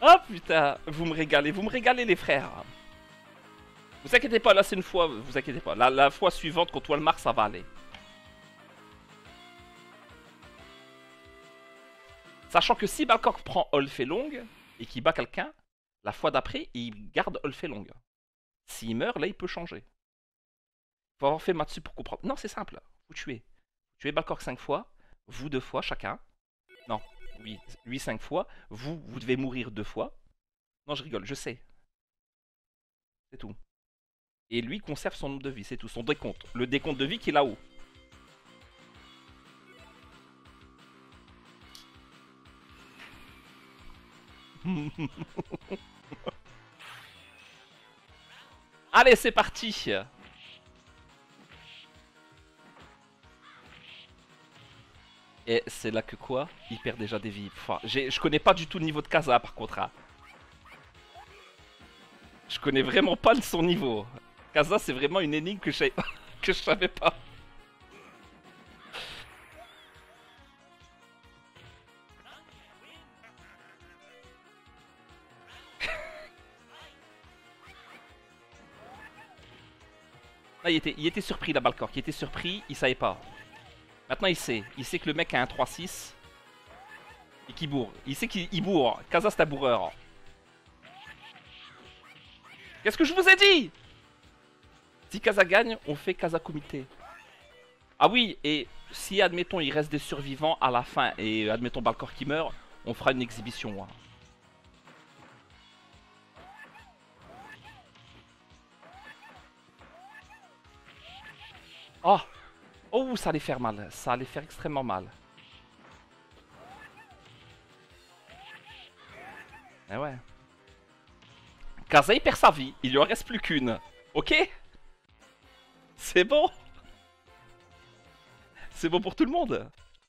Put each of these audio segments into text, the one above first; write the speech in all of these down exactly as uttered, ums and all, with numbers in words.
Oh putain, vous me régalez, vous me régalez les frères. Vous inquiétez pas, là c'est une fois, vous inquiétez pas. La, la fois suivante contre Walmart, ça va aller. Sachant que si Balcork prend Olfelong et qu'il bat quelqu'un, la fois d'après, il garde Olfelong. S'il meurt, là il peut changer. Faut avoir fait Matsu pour comprendre. Non, c'est simple, vous tuez. Vous tuez Balcork cinq fois, vous deux fois chacun. Non, oui, lui cinq fois, vous, vous devez mourir deux fois. Non, je rigole, je sais. C'est tout. Et lui conserve son nombre de vie, c'est tout, son décompte. Le décompte de vie qui est là-haut. Allez, c'est parti. Et c'est là que quoi? Il perd déjà des vies. Enfin, je connais pas du tout le niveau de Kaza par contre. Hein. Je connais vraiment pas son niveau. Kaza, c'est vraiment une énigme que je que je savais pas. Là, il était, il était surpris, la Balcork. Il était surpris, il savait pas. Maintenant, il sait. Il sait que le mec a un trois six. Et qu'il bourre. Il sait qu'il bourre. Kaza, c'est un bourreur. Qu'est-ce que je vous ai dit? Si Kaza gagne, on fait Kaza Comité. Ah oui, et si, admettons, il reste des survivants à la fin, et admettons Balcork qui meurt, on fera une exhibition. Hein. Oh! Oh, ça allait faire mal. Ça allait faire extrêmement mal. Eh ouais. Kaza, il perd sa vie. Il lui en reste plus qu'une. Ok? C'est bon? C'est bon pour tout le monde?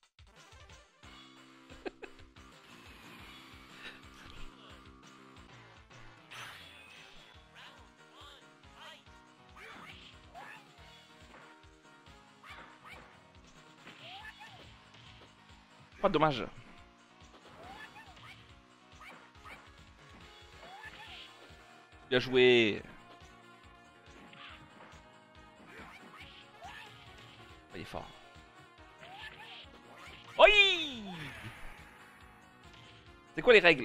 Pas dommage. Bien joué. Il est fort. Oui. C'est quoi les règles?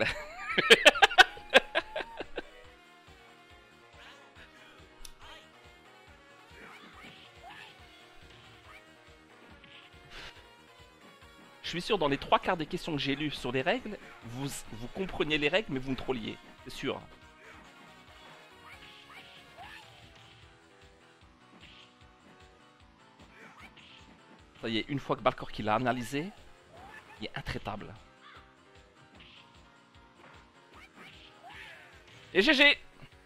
Je suis sûr, dans les trois quarts des questions que j'ai lues sur les règles, vous, vous compreniez les règles, mais vous me trolliez. C'est sûr. Ça y est, une fois que Balcork l'a analysé, il est intraitable. Et G G.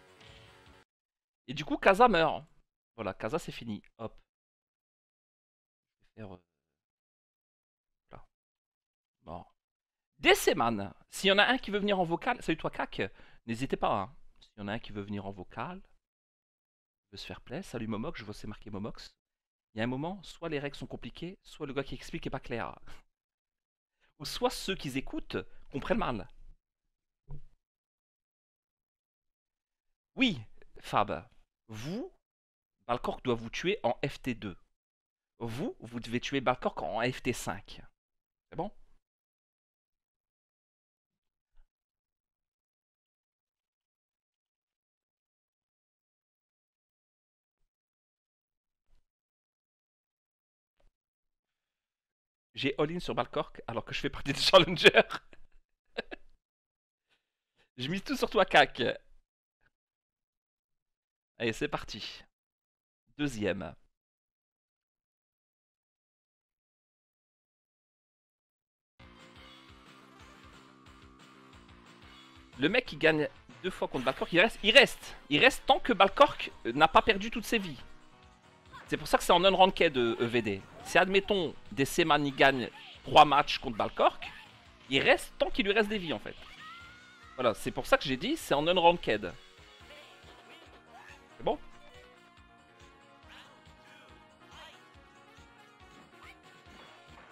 Et du coup, Kaza meurt. Voilà, Kaza c'est fini. Hop. Je vais faire... Là. Bon. Décéman. S'il y en a un qui veut venir en vocal, salut toi Cac, n'hésitez pas. Hein. S'il y en a un qui veut venir en vocal, veut se faire plaisir. Salut Momox, je vois c'est marqué Momox. Il y a un moment, soit les règles sont compliquées, soit le gars qui explique est pas clair. Ou soit ceux qui écoutent comprennent mal. Oui, Fab, vous, Balcork doit vous tuer en F T deux. Vous, vous devez tuer Balcork en F T cinq. C'est bon? J'ai all-in sur Balcork alors que je fais partie des challengers. Je mise tout sur toi, Cac. Allez, c'est parti. Deuxième. Le mec qui gagne deux fois contre Balcork, il reste, il reste. Il reste tant que Balcork n'a pas perdu toutes ses vies. C'est pour ça que c'est en unranked E V D. Si admettons des Seman il gagne trois matchs contre Balcork, il reste tant qu'il lui reste des vies en fait. Voilà, c'est pour ça que j'ai dit c'est en unranked. C'est bon?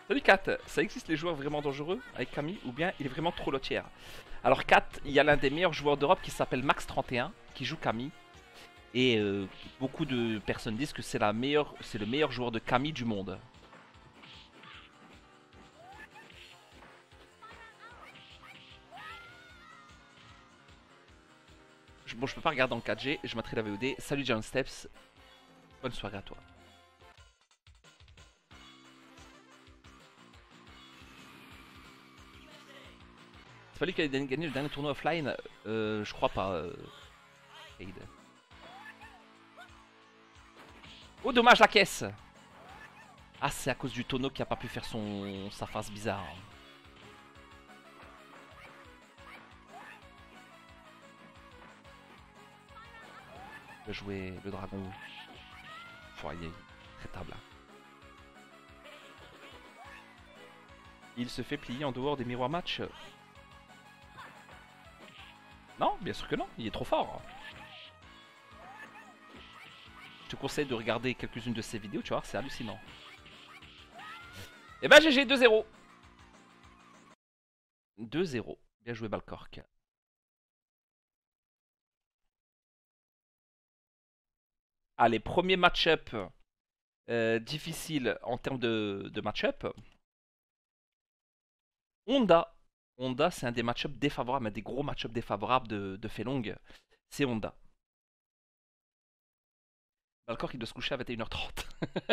Salut Kat, ça existe les joueurs vraiment dangereux avec Camille ou bien il est vraiment trop lotière? Alors Kat, il y a l'un des meilleurs joueurs d'Europe qui s'appelle Max trente et un qui joue Camille. Et euh, beaucoup de personnes disent que c'est la meilleure, c'est le meilleur joueur de Camille du monde. Je, bon, je peux pas regarder en quatre G, je mettrai la V O D. Salut John Steps, bonne soirée à toi. C'est pas lui qui a gagné le dernier tournoi offline? euh, Je crois pas. Euh... Oh dommage la caisse. Ah c'est à cause du tonneau qui a pas pu faire son sa face bizarre. De jouer le dragon. Foyer, traitable. Il se fait plier en dehors des miroirs match. Non, bien sûr que non, il est trop fort. Je te conseille de regarder quelques-unes de ses vidéos, tu vois, c'est hallucinant. Et bah G G, deux zéro. deux zéro. Bien joué Balcork. Allez, premier match-up euh, difficile en termes de, de match-up. Honda. Honda, c'est un des match-up défavorables, un des gros match-up défavorables de, de Felong. C'est Honda. Balcork, il doit se coucher à vingt et une heures trente.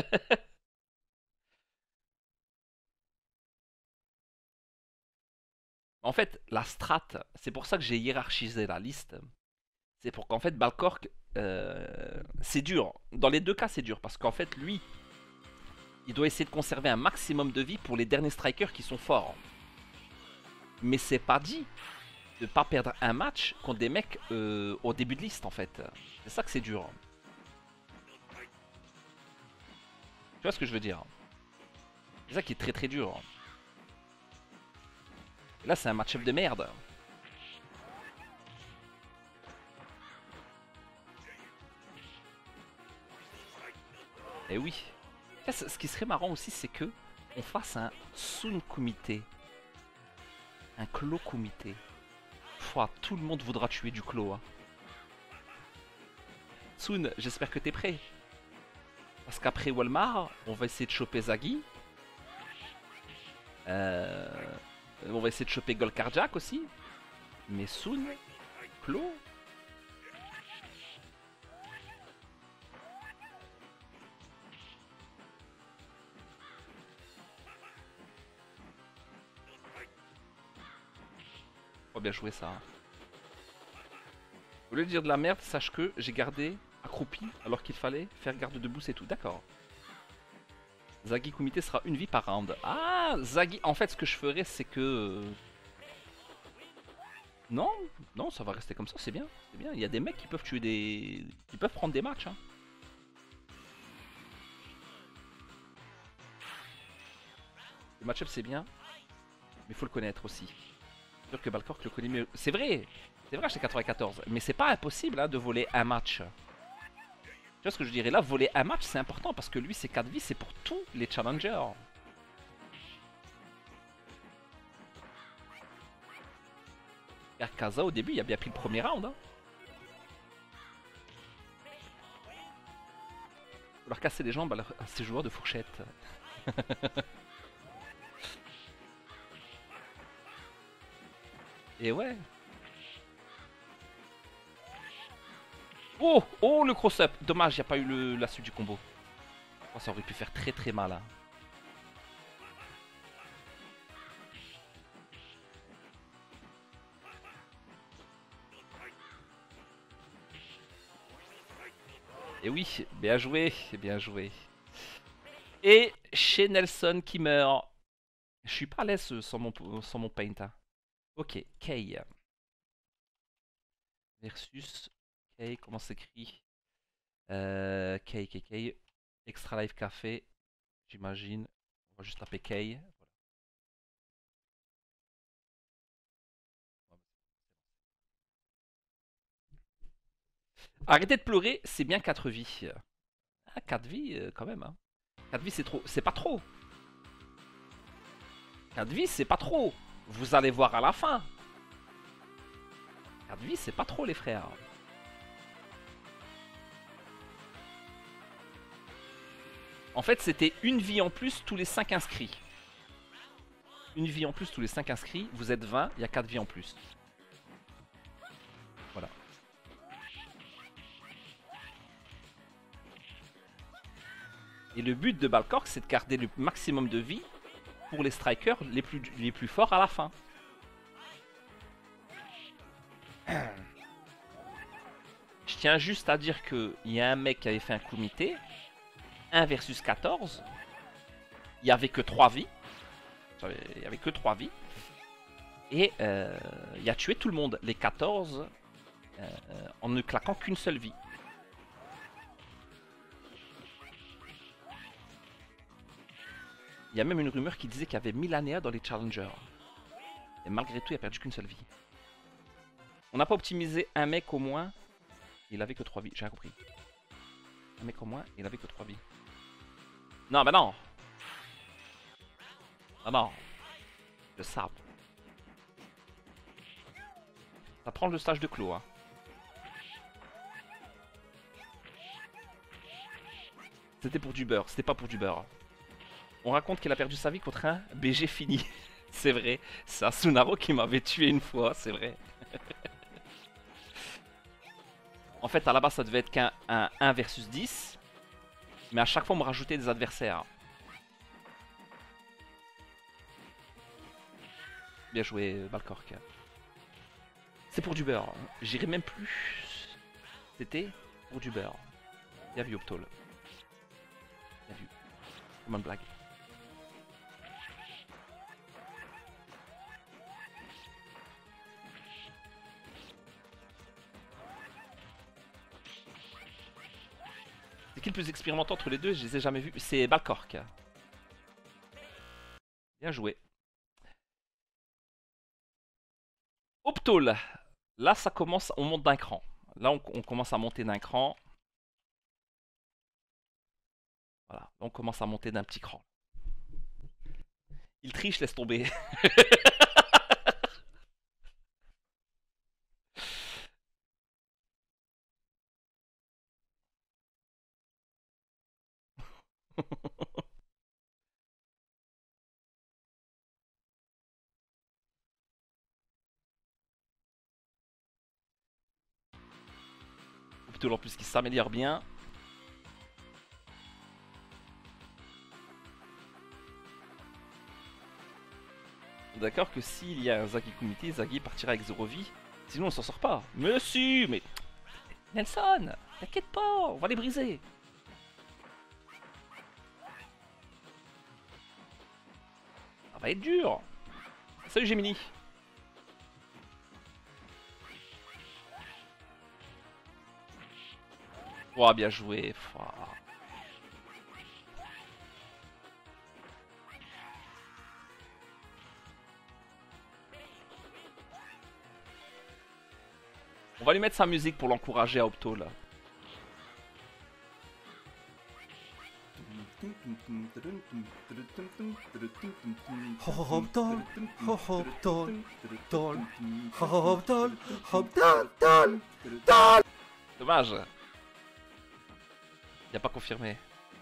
En fait, la strat, c'est pour ça que j'ai hiérarchisé la liste. C'est pour qu'en fait, Balcork, euh, c'est dur. Dans les deux cas, c'est dur. Parce qu'en fait, lui, il doit essayer de conserver un maximum de vie pour les derniers strikers qui sont forts. Mais c'est pas dit de pas perdre un match contre des mecs euh, au début de liste, en fait. C'est ça que c'est dur. Tu vois ce que je veux dire? C'est ça qui est très très dur. Et là, c'est un match-up de merde. Et oui. Ce qui serait marrant aussi, c'est que on fasse un Sun Kumite. Un Clo Kumite. Pouah, tout le monde voudra tuer du Clo. Hein. Sun, j'espère que t'es prêt. Parce qu'après Walmart, on va essayer de choper Zaggy. Euh, on va essayer de choper Gold Cardiac aussi. Mais Sun, Clo. Faut bien jouer ça. Hein. Au lieu de dire de la merde, sache que j'ai gardé accroupi alors qu'il fallait faire garde debout, c'est tout. D'accord. Zaggy Kumite sera une vie par round. Ah, Zaggy. En fait, ce que je ferais, c'est que... Non, non, ça va rester comme ça, c'est bien. C'est bien. Il y a des mecs qui peuvent tuer des... qui peuvent prendre des matchs. Hein. Le match-up, c'est bien. Mais il faut le connaître aussi. C'est sûr que Balcork le connaît mieux. C'est vrai. C'est vrai, c'est quatre-vingt-quatorze. Mais c'est pas impossible hein, de voler un match. Tu vois ce que je dirais là, voler un match c'est important parce que lui c'est quatre vies, c'est pour tous les challengers. Kaza au début il a bien pris le premier round. Hein. Faut leur casser les jambes à, à ces joueurs de fourchette. Et ouais. Oh, oh le cross-up. Dommage, il n'y a pas eu le, la suite du combo. Oh, ça aurait pu faire très très mal. Hein. Et oui, bien joué, bien joué. Et chez Nelson qui meurt. Je suis pas à l'aise sans mon, sans mon paint. Hein. Ok, Kay. Versus Kay, comment s'écrit euh, Kay, Kay, Kay. Extra Life Café, j'imagine. On va juste taper Kay. Voilà. Arrêtez de pleurer, c'est bien quatre vies. Ah, quatre vies euh, quand même. Hein. quatre vies, c'est trop. C'est pas trop. quatre vies, c'est pas trop. Vous allez voir à la fin. quatre vies, c'est pas trop, les frères. En fait, c'était une vie en plus tous les cinq inscrits. Une vie en plus tous les cinq inscrits. Vous êtes vingt, il y a quatre vies en plus. Voilà. Et le but de Balcork, c'est de garder le maximum de vie pour les strikers les plus, les plus forts à la fin. Je tiens juste à dire qu'il y a un mec qui avait fait un comité. un versus quatorze. Il n'y avait que trois vies. Il n'y avait que trois vies. Et euh, il a tué tout le monde. Les quatorze. Euh, en ne claquant qu'une seule vie. Il y a même une rumeur qui disait qu'il y avait Milanea dans les challengers. Et malgré tout, il a perdu qu'une seule vie. On n'a pas optimisé un mec au moins. Il avait que trois vies, j'ai rien compris. Un mec au moins, il avait que trois vies. Non, bah non. Ah non. Le sabre. Ça prend le stage de clos, hein. C'était pour du beurre, c'était pas pour du beurre. On raconte qu'il a perdu sa vie contre un B G fini. C'est vrai, c'est Asunaro qui m'avait tué une fois, c'est vrai. En fait, à la base, ça devait être qu'un un versus dix. Mais à chaque fois, on me rajoutait des adversaires. Bien joué, Balcork. C'est pour du beurre. J'irai même plus. C'était pour du beurre. Bien vu, Optol. Bien vu. Comme une blague. C'est qui le plus expérimenté entre les deux? Je les ai jamais vus. C'est Balcork. Bien joué. Optol. Là, ça commence. On monte d'un cran. Là, on, on commence à monter d'un cran. Voilà. On commence à monter d'un petit cran. Il triche, laisse tomber. Optol en plus qui s'améliore bien. D'accord que s'il y a un Zagi Kumite, Zagi partira avec zéro vie. Sinon on s'en sort pas. Mais si, mais... Nelson, t'inquiète pas, on va les briser. Ça va être dur. Salut Gemini. Oh, bien joué. Oh. On va lui mettre sa musique pour l'encourager à Optol. Optol, Optol, Optol, Optol, Optol, Optol. Dommage. Il a pas confirmé.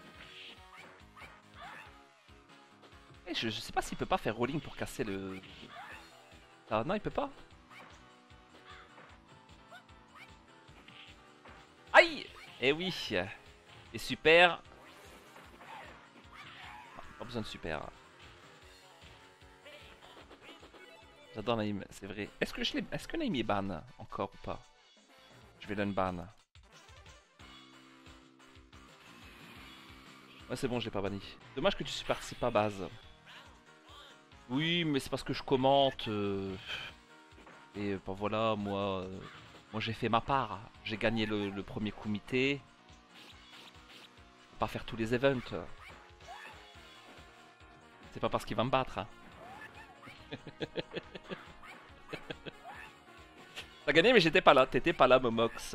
Et je, je sais pas s'il peut pas faire rolling pour casser le... Ah non, il peut pas. Aïe. Eh oui. Et super. Pas besoin de super. J'adore Naïm, c'est vrai. Est-ce que je l'ai... Est-ce que Naïm est ban encore ou pas? Je vais l'unban. Ouais, c'est bon, je l'ai pas banni. Dommage que tu ne participes pas à base. Oui, mais c'est parce que je commente. Euh... Et ben voilà, moi, euh... moi j'ai fait ma part. J'ai gagné le, le premier comité. Je peux pas faire tous les events. C'est pas parce qu'il va me battre. Hein. T'as gagné, mais j'étais pas là. T'étais pas là, Momox.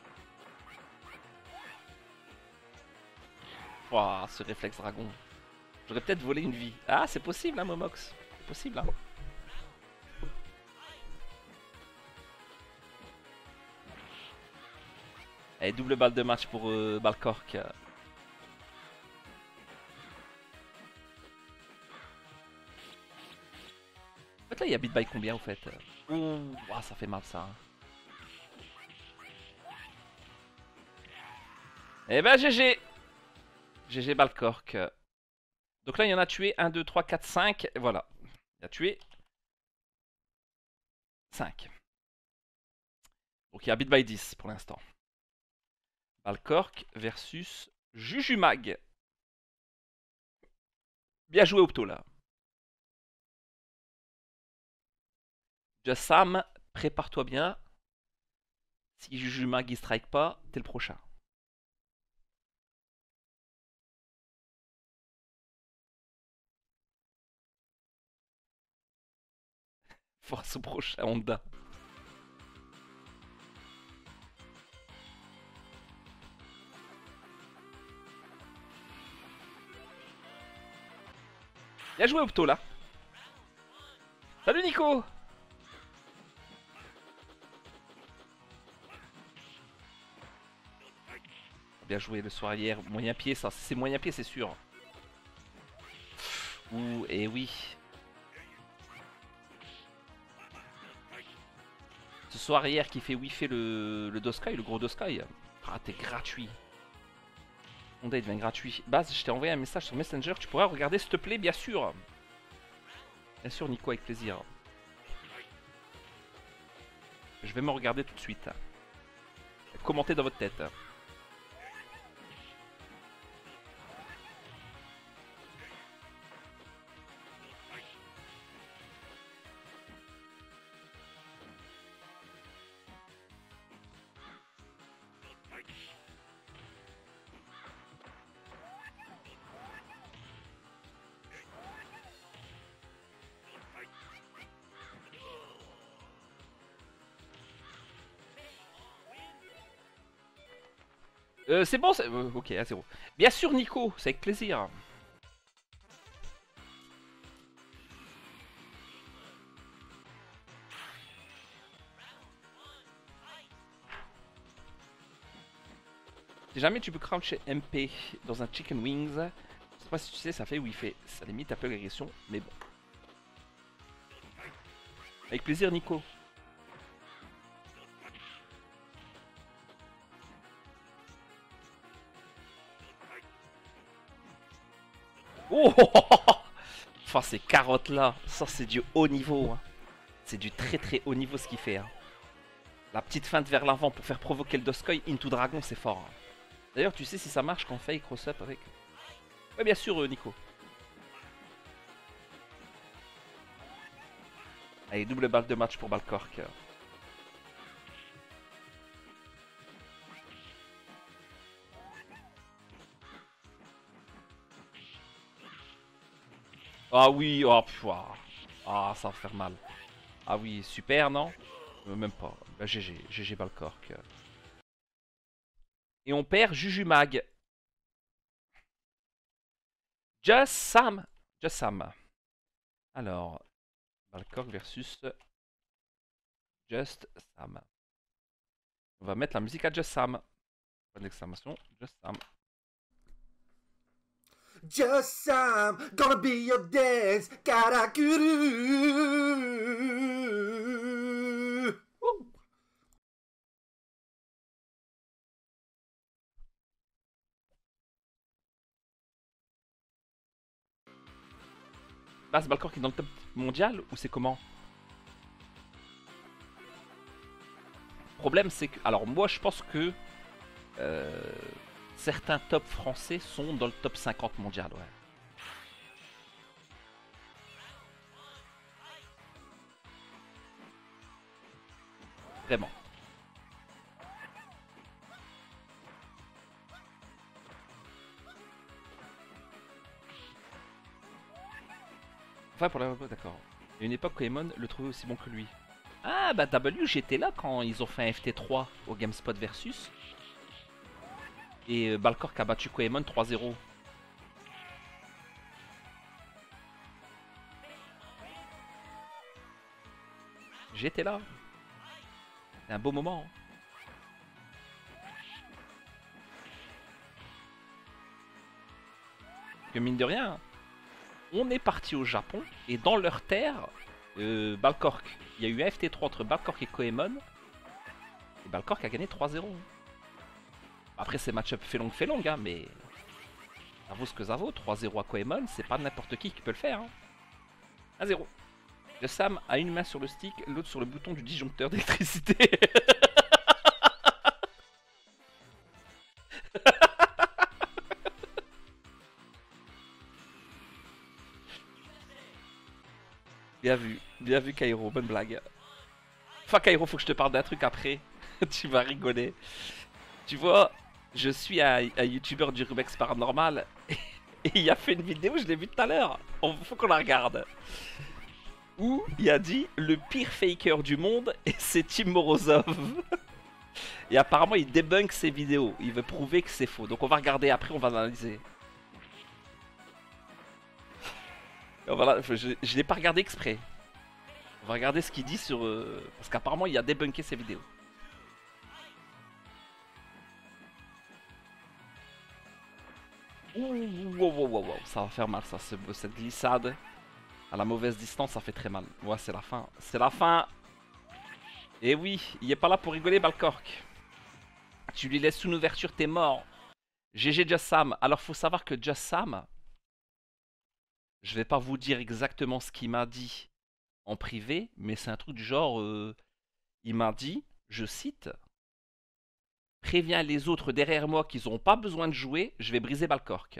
Ouah, ce réflexe dragon. J'aurais peut-être volé une vie. Ah, c'est possible, hein, Momox. C'est possible, hein. Allez, double balle de match pour euh, Balcork. En fait, là, il y a beat by combien, au fait? Ouh, ah, ça fait mal, ça. Hein. Eh ben, G G. G G Balcork. Donc là, il y en a tué un, deux, trois, quatre, cinq. Voilà. Il a tué cinq. Donc il y a beat by dix pour l'instant. Balcork versus Jujumag. Bien joué Opto là. Just Sam, prépare-toi bien. Si Jujumag il strike pas, t'es le prochain. Force au prochain Honda. Bien joué Opto là. Salut Nico. Bien joué le soir hier. Moyen pied ça. C'est moyen pied c'est sûr. Ouh, et oui. Ce soir hier qui fait whiffer le, le Doskai, le gros Doskai. Ah, t'es gratuit. Honda il devient gratuit. Baz, je t'ai envoyé un message sur Messenger. Tu pourras regarder s'il te plaît, bien sûr. Bien sûr, Nico, avec plaisir. Je vais me regarder tout de suite. Commentez dans votre tête. Euh, c'est bon, c'est... Euh, ok, à zéro. Bien sûr, Nico, c'est avec plaisir. Si jamais tu peux croucher M P dans un Chicken Wings, je sais pas si tu sais, ça fait où il fait. Ça limite un peu l'agression, mais bon. Avec plaisir, Nico. Oh, enfin, ces carottes là, ça c'est du haut niveau. Hein. C'est du très très haut niveau ce qu'il fait. Hein. La petite feinte vers l'avant pour faire provoquer le Doskoi into Dragon, c'est fort. Hein. D'ailleurs, tu sais si ça marche quand on fait cross-up avec. Ouais, bien sûr, euh, Nico. Allez, double balle de match pour Balcork. Ah oui, oh, pff, ah. Ah, ça va faire mal. Ah oui, super, non euh, Même pas. Bah, G G, G G Balcork. Et on perd Jujumag. Just Sam. Just Sam. Alors, Balcork versus Just Sam. On va mettre la musique à Just Sam. Pas d'exclamation, Just Sam. Just Sam, gonna be your dance, karakuru. Ouh. Là, c'est Balcork qui est dans le top mondial ou c'est comment? Le problème, c'est que. Alors, moi, je pense que. Euh, certains tops français sont dans le top cinquante mondial, ouais. Vraiment. Enfin, pour la... D'accord. Il y a une époque où Emon le trouvait aussi bon que lui. Ah, bah W, j'étais là quand ils ont fait un F T trois au GameSpot Versus. Et euh, Balcork a battu Koemon trois zéro. J'étais là. C'est un beau moment. Que mine de rien, on est parti au Japon et dans leur terre, euh, Balcork, il y a eu un F T trois entre Balcork et Koemon. Et Balcork a gagné trois zéro. Après, c'est match-up fait long, fait long, hein, mais ça vaut ce que ça vaut. trois zéro à Koemon, c'est pas n'importe qui qui peut le faire. Hein. un zéro. Le Sam a une main sur le stick, l'autre sur le bouton du disjoncteur d'électricité. Bien vu, bien vu Kairo, bonne blague. Enfin Kairo, faut que je te parle d'un truc après. Tu vas rigoler. Tu vois, je suis un, un youtubeur du Rubex Paranormal et il a fait une vidéo, je l'ai vue tout à l'heure. Faut qu'on la regarde. Où il a dit le pire faker du monde et c'est Tim Morozov. Et apparemment il débunk ses vidéos. Il veut prouver que c'est faux. Donc on va regarder après, on va analyser. Voilà, je, je l'ai pas regardé exprès. On va regarder ce qu'il dit sur... Euh, parce qu'apparemment il a débunké ses vidéos. Ouh, wow, wow, wow, wow. Ça va faire mal ça, ce, cette glissade. À la mauvaise distance, ça fait très mal. Ouais, c'est la fin. C'est la fin. Et oui, il est pas là pour rigoler, Balcork. Tu lui laisses une ouverture, t'es mort. G G Just Sam. Alors, faut savoir que Just Sam, je vais pas vous dire exactement ce qu'il m'a dit en privé, mais c'est un truc du genre, euh, il m'a dit, je cite, préviens les autres derrière moi qu'ils n'auront pas besoin de jouer, je vais briser Balcork.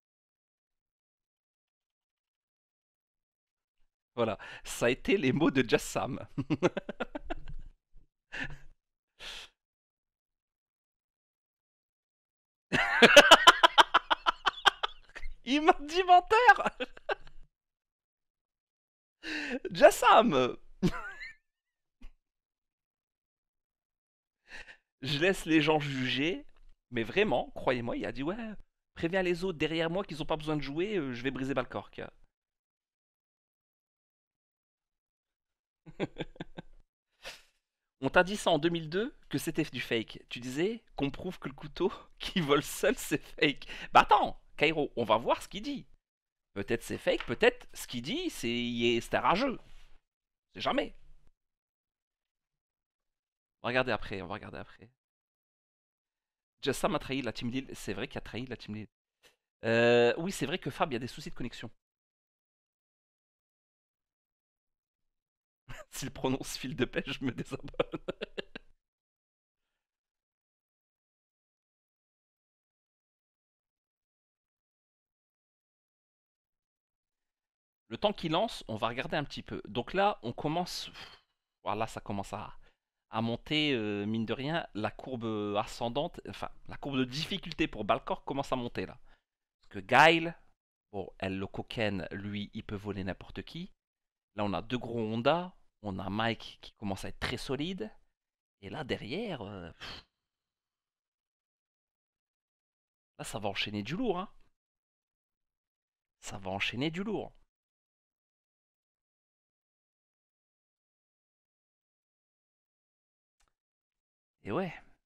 Voilà, ça a été les mots de Just Sam. Il m'a dit menteur. Just Sam. Je laisse les gens juger, mais vraiment, croyez-moi, il a dit ouais, préviens les autres derrière moi qu'ils n'ont pas besoin de jouer, euh, je vais briser Balcork. On t'a dit ça en deux mille deux que c'était du fake. Tu disais qu'on prouve que le couteau qui vole seul c'est fake. Bah attends, Kairo, on va voir ce qu'il dit. Peut-être c'est fake, peut-être ce qu'il dit c'est c'est un rageux. C'est jamais. On va regarder après, on va regarder après. Just Sam a trahi la Team Lille. C'est vrai qu'il a trahi la Team Lille. Euh, oui, c'est vrai que Fab, il y a des soucis de connexion. S'il prononce fil de pêche, je me désabonne. Le temps qu'il lance, on va regarder un petit peu. Donc là, on commence... Voilà, ça commence à, à monter, euh, mine de rien. La courbe ascendante, enfin, la courbe de difficulté pour Balcork commence à monter là. Parce que Guile, bon, elle le coquine, lui, il peut voler n'importe qui. Là, on a deux gros Honda. On a Mike qui commence à être très solide. Et là, derrière... euh, Là, ça va enchaîner du lourd. Hein. Ça va enchaîner du lourd. Et ouais.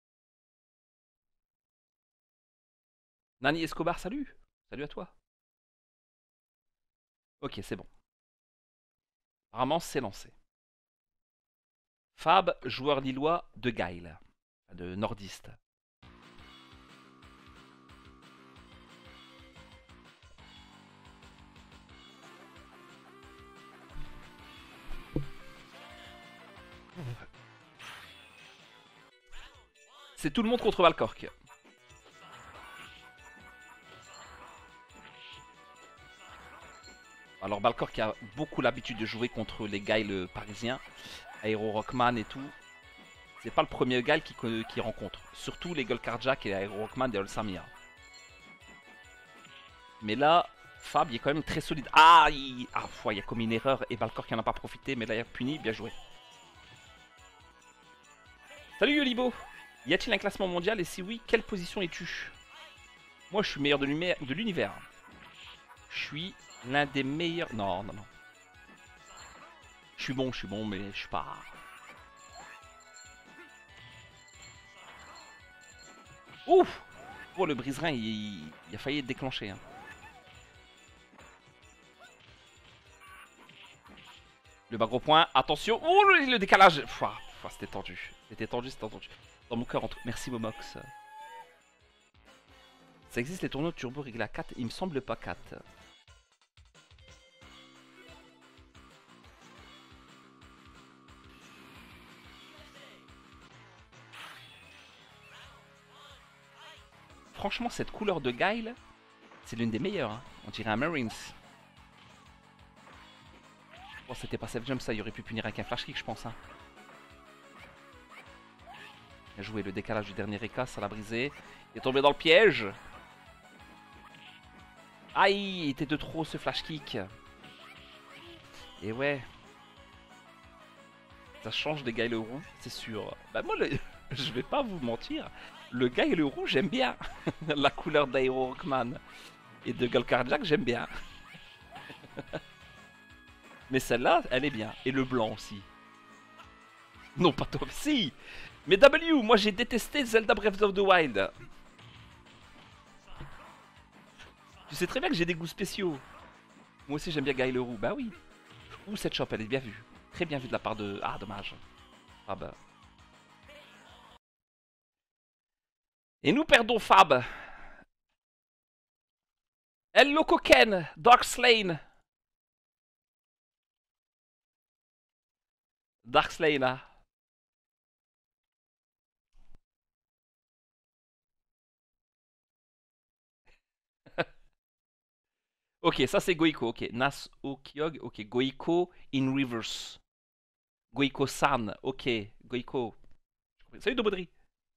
Nani Escobar, salut. Salut à toi. Ok, c'est bon. Apparemment, c'est lancé. Fab, joueur lillois de Guile. De nordiste. C'est tout le monde contre Balcork. Alors Balcork a beaucoup l'habitude de jouer contre les Guile parisiens. Aero Rockman et tout. C'est pas le premier Guile qu'il qui rencontre. Surtout les Gull Carjack et Aero Rockman et Olsamia. Mais là, Fab il est quand même très solide. Ah, il, ah, foi, il y a commis une erreur et Balcork n'en a pas profité. Mais là il a puni, bien joué. Salut Yolibo. Y a-t-il un classement mondial et si oui, quelle position es-tu? Moi je suis meilleur de l'univers. Je suis l'un des meilleurs... Non, non, non. Je suis bon, je suis bon, mais je suis pas... Ouf. Oh, le brise-rein, il, il a failli être déclenché. Hein. Le bas gros point, attention. Oh, le, le décalage. C'était tendu. C'était tendu, c'était tendu. Dans mon cœur, entre... Merci Momox. Ça existe les tourneaux de turbo réglés à quatre, il me semble pas quatre. Franchement, cette couleur de Guile, c'est l'une des meilleures. Hein. On dirait un Marines. Bon, c'était pas Safe Jump, ça, il aurait pu punir avec un flash kick, je pense. Hein. Bien joué, le décalage du dernier Reka, ça l'a brisé. Il est tombé dans le piège. Aïe, il était de trop ce flash kick. Et ouais. Ça change des Guile roux, c'est sûr. Bah moi, le... je vais pas vous mentir. Le Guile roux, j'aime bien. La couleur d'Aero Rockman et de Gull Cardiac, j'aime bien. Mais celle-là, elle est bien. Et le blanc aussi. Non, pas top. Si. Mais W, moi j'ai détesté Zelda Breath of the Wild. Tu sais très bien que j'ai des goûts spéciaux. Moi aussi j'aime bien Guy Leroux. Bah oui. Ouh, cette chope, elle est bien vue. Très bien vue de la part de... Ah, dommage. Ah bah. Et nous perdons Fab. Hello Koken, Dark Slane. Dark Slane, là. Ok, ça c'est Goiko. Ok, Nas Okyog. Ok, Goiko in reverse. Goiko-san. Ok, Goiko. Salut Dobodri.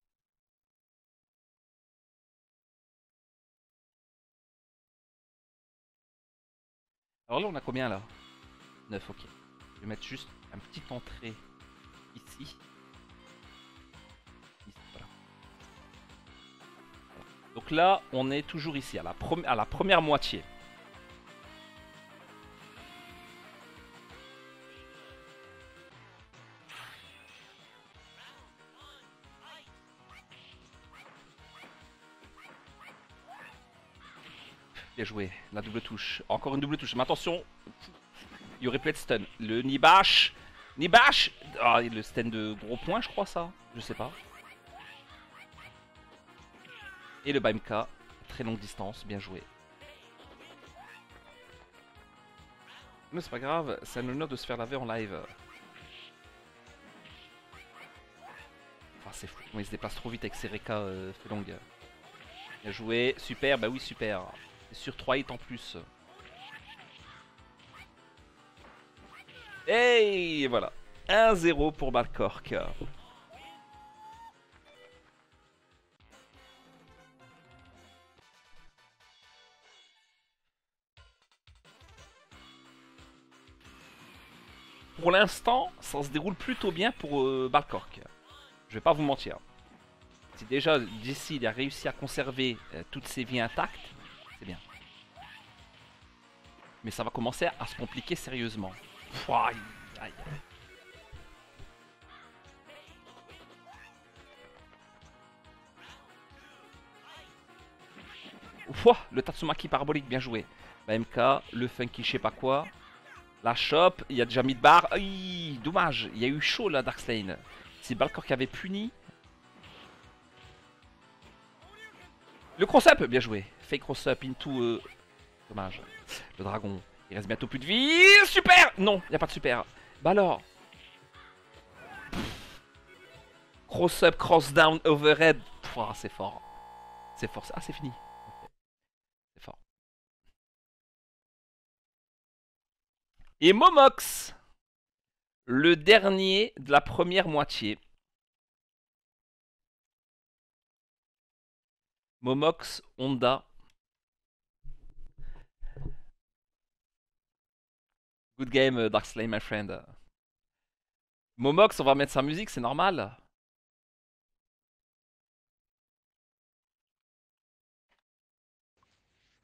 Alors là, on a combien là? neuf, ok. Je vais mettre juste un petit entrée ici. Ici, voilà. Voilà. Donc là, on est toujours ici, à la, à la première moitié. Bien joué, la double touche. Encore une double touche, mais attention. Il y aurait pu être stun. Le Nibash. Nibash. Ah, le stun de gros point, je crois ça. Je sais pas. Et le Baimka. Très longue distance, bien joué. Mais c'est pas grave, c'est un honneur de se faire laver en live. Ah, c'est fou, il se déplace trop vite avec ses Reka euh, Felong. Bien joué, super, bah oui, super. Sur trois hits en plus. Et voilà. un zéro pour Balcork. Pour l'instant, ça se déroule plutôt bien pour euh, Balcork. Je vais pas vous mentir. Si déjà d'ici il a réussi à conserver euh, toutes ses vies intactes, c'est bien. Mais ça va commencer à se compliquer sérieusement. Aïe, aïe. Ouah, le Tatsumaki parabolique, bien joué. La M K, le funky je sais pas quoi. La shop, il y a déjà mis de barre. Aïe, dommage, il y a eu chaud là, Darkslane. C'est Balcork qui avait puni. Le cross-up, bien joué. Fake cross-up into... Euh... Dommage. Le dragon, il reste bientôt plus de vie. Super. Non, il n'y a pas de super. Bah alors. Cross-up, cross-down, overhead. C'est fort. C'est fort. Ah, c'est fini. Okay. C'est fort. Et Momox. Le dernier de la première moitié. Momox, Honda. Good game, Darkslane, my friend. Momox, on va mettre sa musique, c'est normal.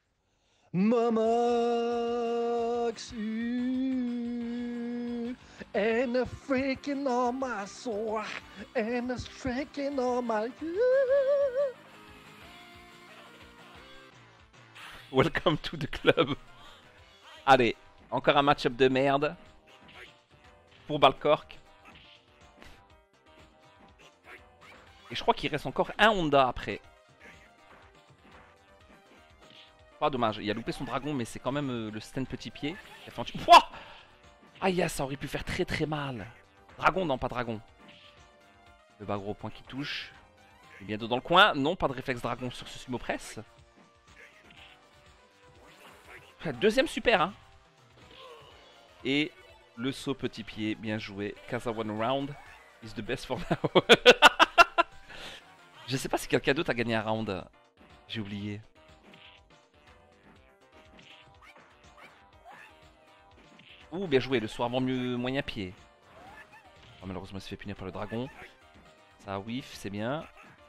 Momox, uh, And a freaking on my soul. And a freaking on my... Welcome to the club. Allez, encore un match-up de merde. Pour Balcork. Et je crois qu'il reste encore un Honda après. Pas dommage, il a loupé son dragon, mais c'est quand même euh, le stand petit pied. Il a fait un... Pouah Aïe, ça aurait pu faire très très mal. Dragon, non, pas dragon. Le bas gros point qui touche. Il est bientôt dans le coin. Non, pas de réflexe dragon sur ce sumo press. Deuxième super, hein. Et le saut petit pied, bien joué. Kaza one round is the best for now. Je sais pas si quelqu'un d'autre a gagné un round. J'ai oublié. Ouh, bien joué, le soir avant mieux moyen pied. Oh, malheureusement, il se fait punir par le dragon. Ça whiff, c'est bien.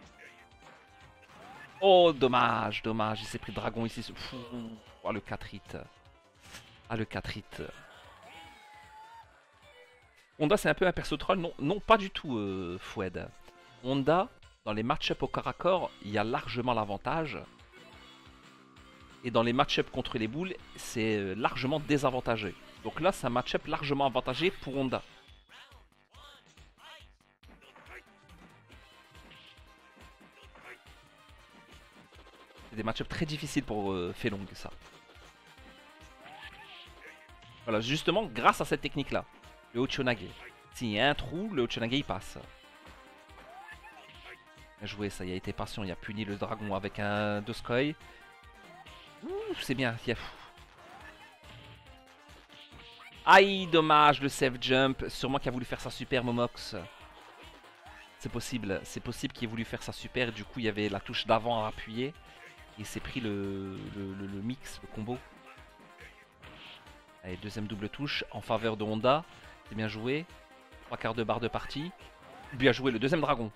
Oh, dommage, dommage. Il s'est pris le dragon ici. Fou. Oh, le quatre hits. Ah, le quatre hits. Honda, c'est un peu un perso troll. Non, non pas du tout, euh, Foued. Honda, dans les match-up au corps à corps, il y a largement l'avantage. Et dans les match-up contre les boules, c'est largement désavantagé. Donc là, c'est un match-up largement avantagé pour Honda. C'est des match-up très difficiles pour euh, Felong, ça. Voilà, justement, grâce à cette technique-là, le Ochonage. S'il y a un trou, le Ochonage, il passe. Bien joué, ça, il a été patient, il a puni le dragon avec un Doskoi. C'est bien, il y a... Aïe, dommage, le save jump. Sûrement qu'il a voulu faire sa super, Momox. C'est possible, c'est possible qu'il ait voulu faire sa super. Du coup, il y avait la touche d'avant à appuyer. Et il s'est pris le, le, le, le mix, le combo. Allez, deuxième double touche en faveur de Honda. C'est bien joué. Trois quarts de barre de partie. Bien joué, le deuxième dragon.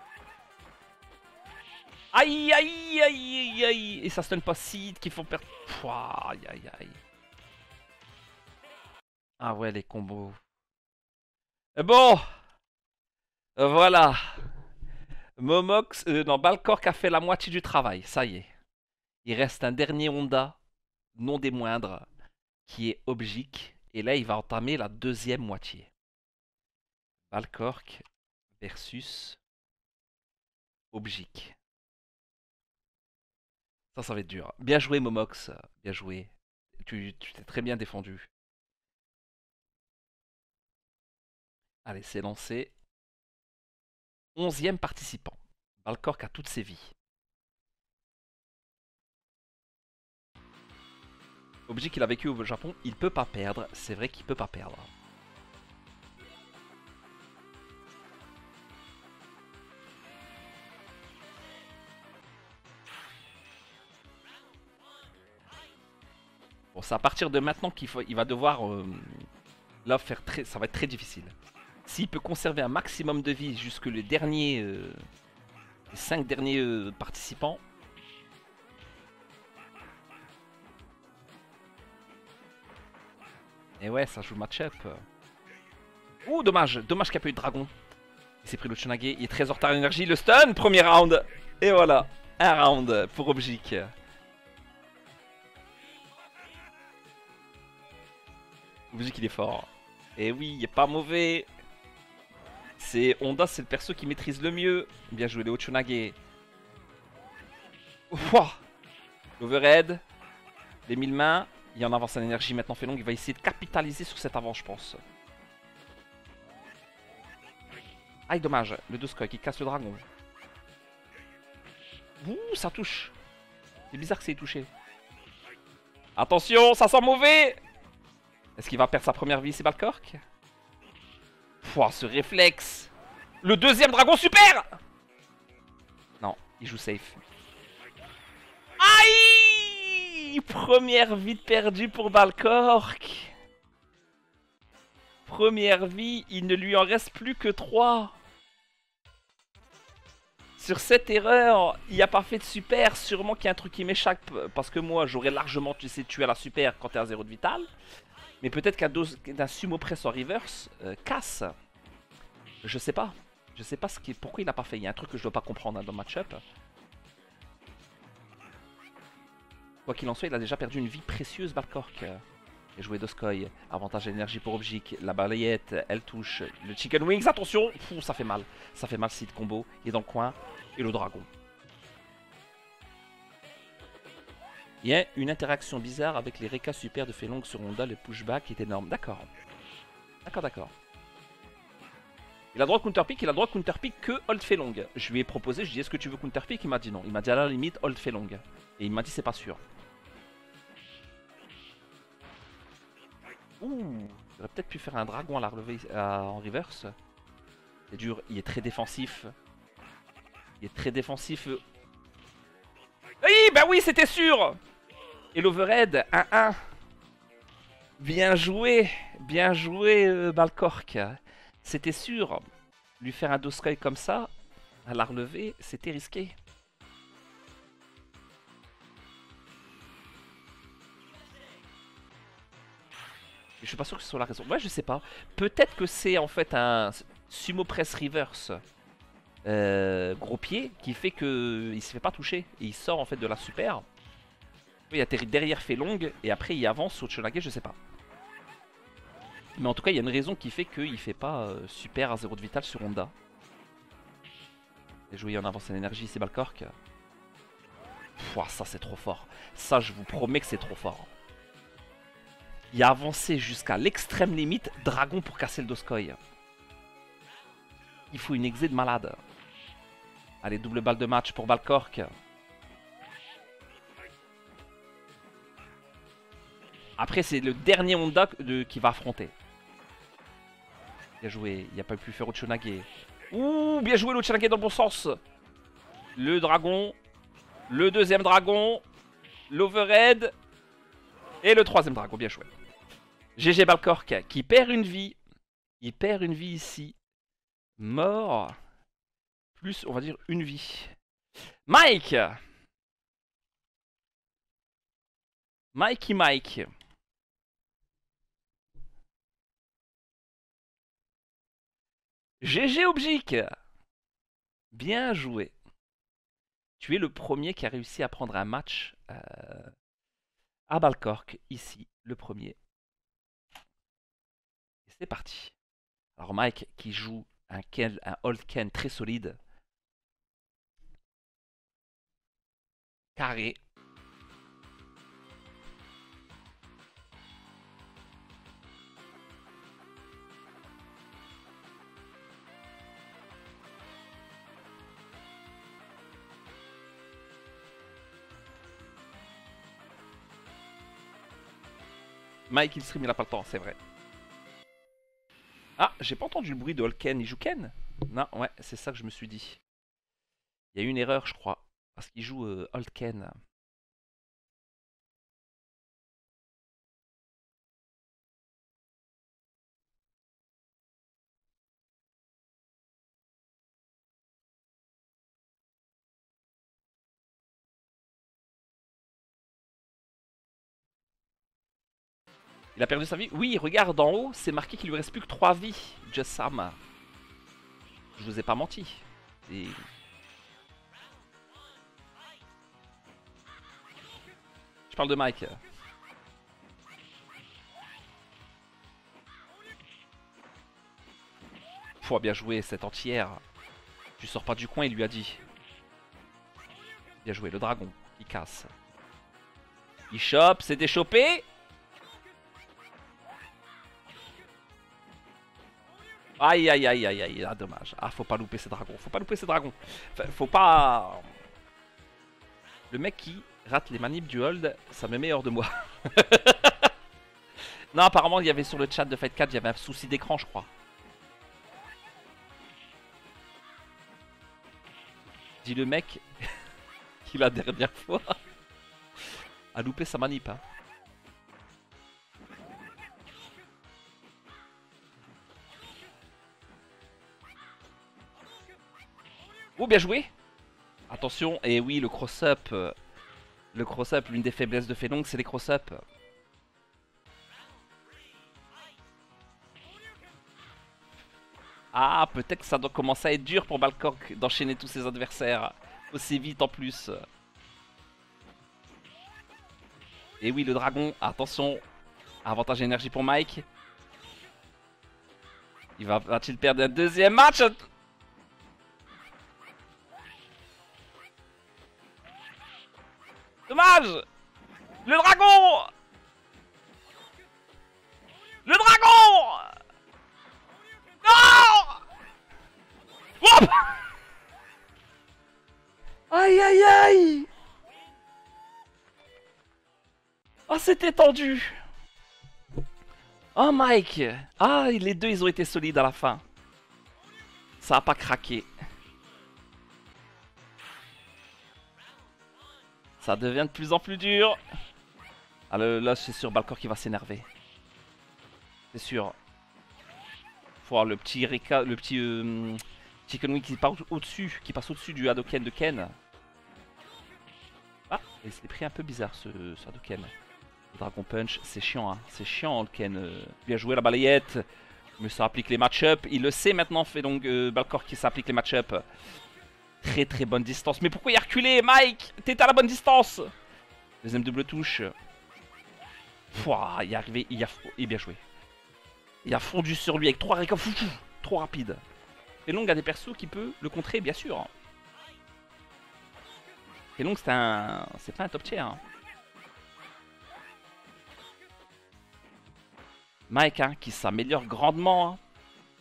Aïe, aïe, aïe, aïe, aïe. Et ça stun pas Seed qui font perdre... Pouah, aïe, aïe, aïe. Ah ouais, les combos. Bon. Voilà. Momox... Euh, non, Balcork a fait la moitié du travail. Ça y est. Il reste un dernier Honda, non des moindres, qui est Objic. Et là, il va entamer la deuxième moitié. Balcork versus Objic. Ça, ça va être dur. Bien joué, Momox. Bien joué. Tu t'es très bien défendu. Allez, c'est lancé. Onzième participant. Balcork a toutes ses vies. Objic, il a vécu au Japon. Il peut pas perdre. C'est vrai qu'il peut pas perdre. Bon, c'est à partir de maintenant qu'il faut, il va devoir euh, là faire très, ça va être très difficile. S'il peut conserver un maximum de vie jusque les derniers, euh, les cinq derniers euh, participants. Et ouais, ça joue le match-up. Ouh, dommage, dommage qu'il n'y a pas eu de dragon. Il s'est pris le Ochonage, il est très en retard énergie. Le stun, premier round. Et voilà, un round pour Objic. Objic, il est fort. Et oui, il est pas mauvais. C'est Honda, c'est le perso qui maîtrise le mieux. Bien joué, les Ochonage. Ouah, l'overhead. Les mille mains. Il en avance en énergie maintenant, Felong. Il va essayer de capitaliser sur cet avant, je pense. Aïe, dommage. Le Doskoi qui casse le dragon. Ouh, ça touche. C'est bizarre que ça ait touché. Attention, ça sent mauvais. Est-ce qu'il va perdre sa première vie, c'est Balcork? Pouah, ce réflexe. Le deuxième dragon super. Non, il joue safe. Aïe! Première vie perdue pour Balcork. Première vie, il ne lui en reste plus que trois. Sur cette erreur, il n'y a pas fait de super. Sûrement qu'il y a un truc qui m'échappe. Parce que moi, j'aurais largement essayé de tuer à la super quand t'es à zéro de vital. Mais peut-être qu'un dos- qu'un sumo press en reverse euh, casse. Je sais pas. Je sais pas ce qui, pourquoi il l'a pas fait. Il y a un truc que je dois pas comprendre hein, dans le match-up. Quoi qu'il en soit, il a déjà perdu une vie précieuse, Valkork. Et joué Doskoy. Avantage d'énergie pour Objik. La balayette, elle touche. Le Chicken Wings, attention. Pouh, ça fait mal. Ça fait mal, site combo. Il est dans le coin. Et le dragon. Il y a une interaction bizarre avec les Reka super de Felong sur Honda. Le pushback est énorme. D'accord. D'accord, d'accord. Il a droit counterpick, il a droit counterpick que hold Felong. Je lui ai proposé, je lui ai dit est-ce que tu veux counterpick? Il m'a dit non. Il m'a dit à la limite hold Felong. Et il m'a dit c'est pas sûr. Ouh, j'aurais peut-être pu faire un dragon à la relevée à, en reverse. C'est dur, il est très défensif. Il est très défensif. Oui, bah oui, c'était sûr. Et l'overhead, un un. Bien joué, bien joué, euh, Valkork. C'était sûr. Lui faire un Doskoy comme ça, à la relevée, c'était risqué. Je suis pas sûr que ce soit la raison. Ouais, je sais pas. Peut-être que c'est en fait un sumo press reverse euh, gros pied qui fait que il se fait pas toucher et il sort en fait de la super. Il atterrit derrière Felong et après il avance au Chonage, je sais pas. Mais en tout cas, il y a une raison qui fait qu'il fait pas euh, super à zéro de vital sur Honda. Et jouer en avance en énergie, c'est Valkork. Pouah, ça c'est trop fort. Ça, je vous promets que c'est trop fort. Il a avancé jusqu'à l'extrême limite, dragon pour casser le Doskoy. Il faut une exé de malade. Allez, double balle de match pour Valkork. Après, c'est le dernier Honda de, qui va affronter. Bien joué, il n'y a pas pu faire Ochonage. Ouh, bien joué l'Ochonage dans le bon sens. Le dragon, le deuxième dragon, l'overhead et le troisième dragon, bien joué. G G Valkork qui perd une vie. Il perd une vie ici. Mort. Plus, on va dire, une vie. Mike Mikey Mike. G G Objik. Bien joué. Tu es le premier qui a réussi à prendre un match euh, à Valkork. Ici, le premier. Et c'est parti. Alors Mike qui joue un, Ken, un Old Ken très solide. Carré. Mike il stream, il a pas le temps, c'est vrai. Ah, j'ai pas entendu le bruit de Old Ken. Il joue Ken? Non, ouais, c'est ça que je me suis dit. Il y a eu une erreur, je crois. Parce qu'il joue euh, Old Ken. Il a perdu sa vie? Oui, regarde en haut, c'est marqué qu'il lui reste plus que trois vies. Just Sam. Je vous ai pas menti. Et... Je parle de Mike. Faut bien jouer cette entière. Tu sors pas du coin, il lui a dit. Bien joué, le dragon. Il casse. Il chope, c'est déchopé. Aïe aïe aïe aïe aïe, ah dommage. Ah, faut pas louper ces dragons, faut pas louper ces dragons. Enfin, faut pas... Le mec qui rate les manips du hold, ça me met hors de moi. Non, apparemment, il y avait sur le chat de Fight quatre, il y avait un souci d'écran, je crois. Dit le mec qui la dernière fois a loupé sa manip. Hein. Oh, bien joué. Attention, et oui, le cross-up. Euh, le cross-up, l'une des faiblesses de Felong, c'est les cross-up. Ah, peut-être que ça doit commencer à être dur pour Balcork d'enchaîner tous ses adversaires aussi vite en plus. Et oui, le dragon, attention. Avantage énergie pour Mike. Il va, va-t-il perdre un deuxième match? Dommage. Le dragon. Le dragon. Non. Hop. Aïe aïe aïe. Oh, c'était tendu. Oh Mike. Ah, les deux ils ont été solides à la fin. Ça a pas craqué. Ça devient de plus en plus dur. Ah, le, là c'est sûr Balcork qui va s'énerver. C'est sûr. Faut voir le petit Rika, le petit euh, Chicken Wing qui passe au-dessus, qui passe au-dessus du Hadoken de Ken. Ah, il s'est pris un peu bizarre ce, ce Hadoken. Le Dragon Punch, c'est chiant, hein. C'est chiant le Ken. Euh, bien joué la balayette. Mais ça applique les match-up. Il le sait maintenant, fait donc euh, Balcork qui s'applique les match-up. Très très bonne distance. Mais pourquoi il a reculé, Mike? T'étais à la bonne distance. Deuxième double touche. Pouah, il est arrivé, il a, il est bien joué. Il a fondu sur lui avec trois récomptes. Trop rapide. Et Long a des persos qui peut le contrer, bien sûr. Et Long, c'est un, c'est pas un top tier. Hein. Mike, hein, qui s'améliore grandement. Hein.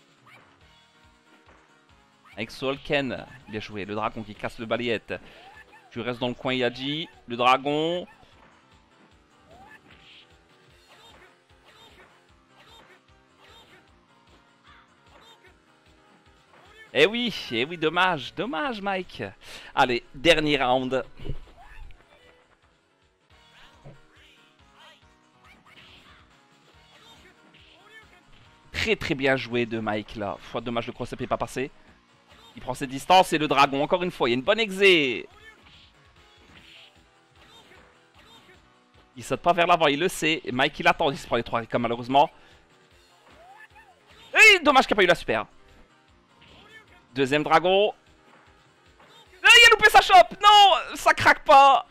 Avec Soul Ken, bien joué. Le dragon qui casse le balayette. Tu restes dans le coin, Yaji. Le dragon. Eh oui, eh oui, dommage, dommage, Mike. Allez, dernier round. Très très bien joué de Mike là. Fois dommage, le cross-up n'est pas passé. Il prend ses distances et le dragon, encore une fois, il y a une bonne exé. Il saute pas vers l'avant, il le sait. Et Mike il attend, il se prend les trois comme malheureusement. Et dommage qu'il n'y a pas eu la super. Deuxième dragon. Ah, il a loupé sa chope. Non, ça craque pas.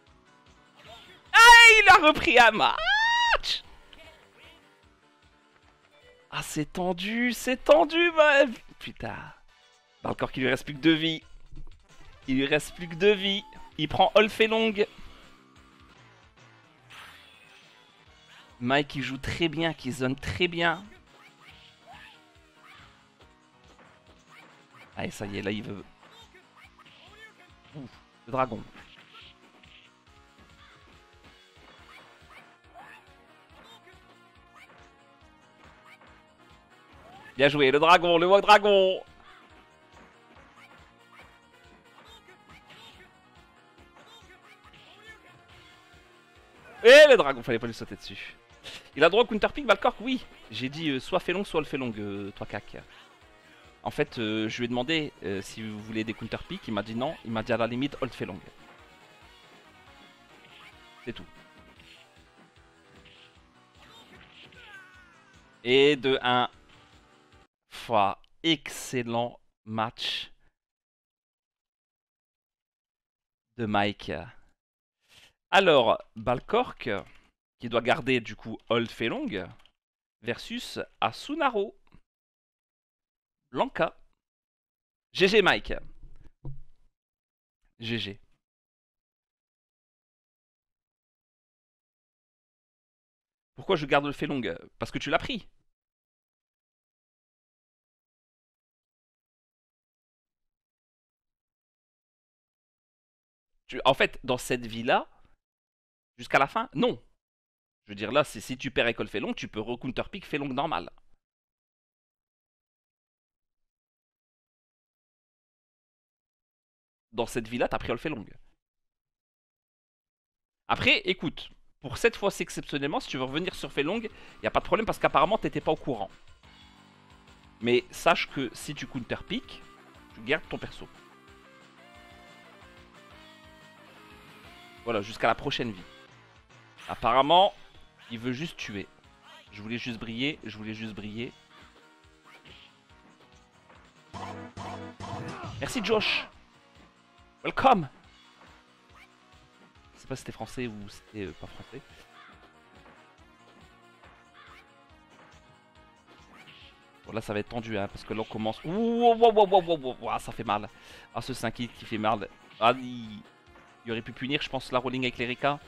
Ah, il a repris un match. Ah, c'est tendu, c'est tendu, man. Putain. Balcork, il lui reste plus que deux vies. Il lui reste plus que deux vies. Il prend Olfelong. Mike, il joue très bien, qui zone très bien. Allez, ça y est, là, il veut... Ouf, le dragon. Bien joué, le dragon, le walk dragon. Et le dragon, fallait pas lui sauter dessus. Il a droit au counter pick, Balcork? Oui. J'ai dit euh, soit Felong, soit le Felong, euh, toi cac. En fait, euh, je lui ai demandé euh, si vous voulez des counter pick. Il m'a dit non. Il m'a dit à la limite Old Felong. C'est tout. Et de un fois excellent match de Mike. Alors, Balcork, qui doit garder du coup Old Felong, versus Asunaro. Blanca. G G Mike. G G. Pourquoi je garde le Felong? Parce que tu l'as pris. Tu... En fait, dans cette vie-là, jusqu'à la fin, non. Je veux dire, là, si tu perds école Felong, tu peux re-counter pick Felong normal. Dans cette vie-là, t'as pris Olfelong. Après, écoute, pour cette fois-ci exceptionnellement, si tu veux revenir sur Felong, il n'y a pas de problème parce qu'apparemment, t'étais pas au courant. Mais sache que si tu counter pick, tu gardes ton perso. Voilà, jusqu'à la prochaine vie. Apparemment, il veut juste tuer. Je voulais juste briller, je voulais juste briller. Merci Josh. Welcome. Je sais pas si c'était français ou c'était euh, pas français. Bon là ça va être tendu hein, parce que là on commence... Ouh, wow, wow, wow, wow, wow, wow, ça fait mal. Ah ce cinq hits qui fait mal. Ah il... il aurait pu punir je pense la rolling avec l'Erika.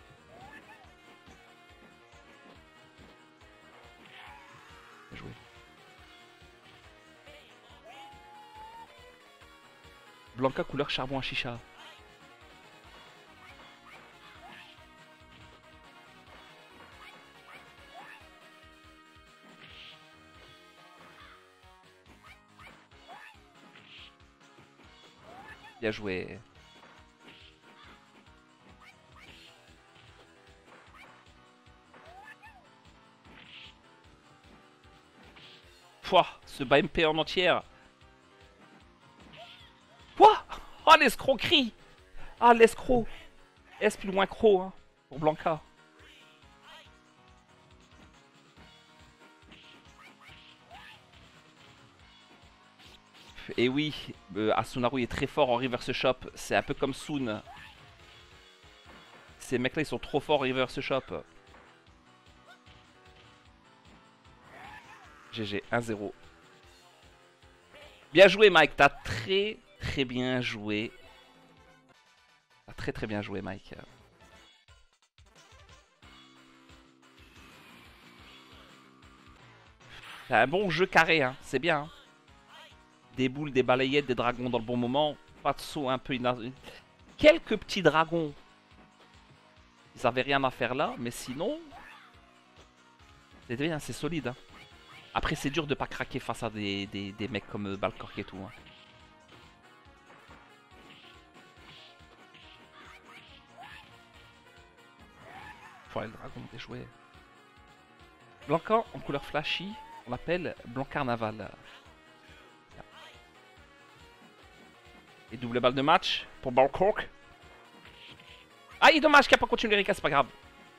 Bien joué. Blanca couleur charbon à chicha. Bien joué. Pouah, ce bas M P en entière. Quoi? Oh l'escroquerie. Ah l'escroc. S plus loin cro hein, pour Blanca. Et oui, euh, Asunaru est très fort en reverse shop. C'est un peu comme Soon. Ces mecs là ils sont trop forts en reverse shop. G G, un zéro. Bien joué Mike, t'as très très bien joué. T'as très très bien joué Mike. T'as un bon jeu carré, hein. C'est bien. Hein. Des boules, des balayettes, des dragons dans le bon moment. Pas de saut un peu... Quelques petits dragons. Ils avaient rien à faire là, mais sinon... C'est bien, c'est solide. Hein. Après, c'est dur de pas craquer face à des, des, des mecs comme Balcork et tout. Hein. Voilà, le dragon déjoué. Blanca en couleur flashy, on l'appelle Blanc Carnaval. Et double balle de match pour Balcork. Ah, il est dommage qu'il n'a pas continué l'Erika, c'est pas grave.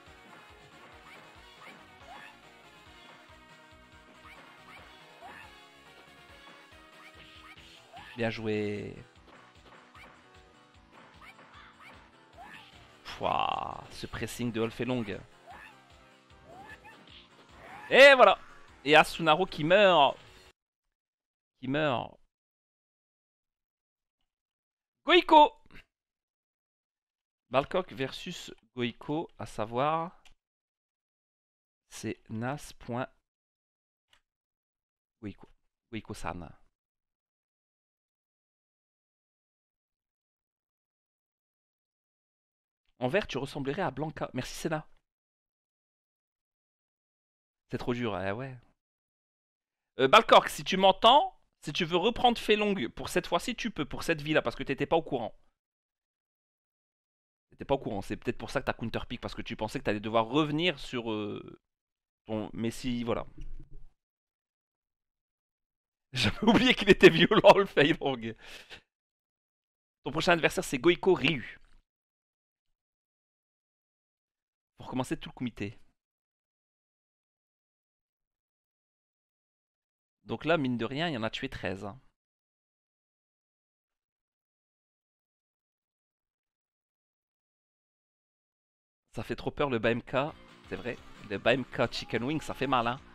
Bien joué. Pouah, ce pressing de Olfelong. Et voilà. Et Asunaru qui meurt. Qui meurt. Goiko. Balcork versus Goiko, à savoir... C'est Nas.Goiko. Goiko-san. En vert, tu ressemblerais à Blanca. Merci Senna. C'est trop dur, eh ouais. Euh, Balcork, si tu m'entends, si tu veux reprendre Felong pour cette fois-ci, tu peux, pour cette vie-là, parce que t'étais pas au courant. T'étais pas au courant, c'est peut-être pour ça que t'as counterpick, parce que tu pensais que t'allais devoir revenir sur euh, ton... Mais si, voilà. J'avais oublié qu'il était violent, le Feilong. Ton prochain adversaire, c'est Goiko Ryu. Pour recommencer tout le comité. Donc là, mine de rien, il y en a tué treize. Hein. Ça fait trop peur le B M K, c'est vrai. Le B M K Chicken Wing, ça fait mal. Hein.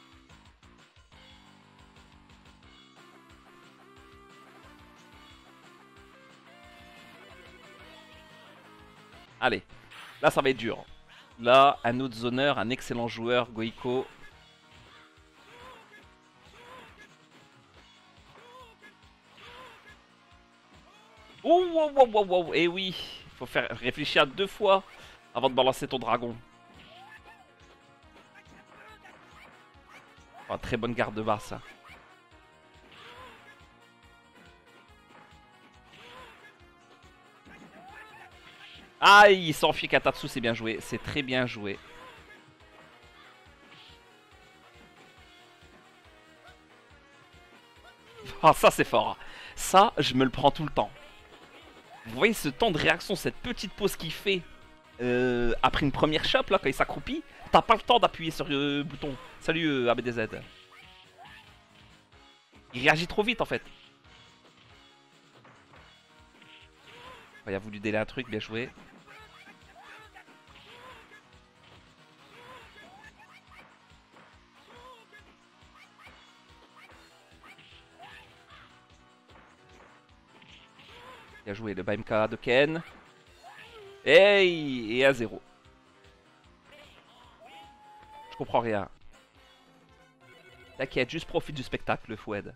Allez, là ça va être dur. Là, un autre zoneur, un excellent joueur, Goiko. Oh, wow, wow, wow, wow. Et oui, faut faire réfléchir deux fois avant de balancer ton dragon. Oh, très bonne garde de basse. Ah, il s'enfuit Katatsu, c'est bien joué. C'est très bien joué. Ah, ça c'est fort. Ça, je me le prends tout le temps. Vous voyez ce temps de réaction, cette petite pause qu'il fait euh, après une première chope, là, quand il s'accroupit. T'as pas le temps d'appuyer sur le euh, bouton. Salut euh, A B D Z. Il réagit trop vite en fait. Il a voulu délai un truc, bien joué. Bien joué, le Baimka de Ken. Hey, et à zéro. Je comprends rien. T'inquiète, juste profite du spectacle, le Foued.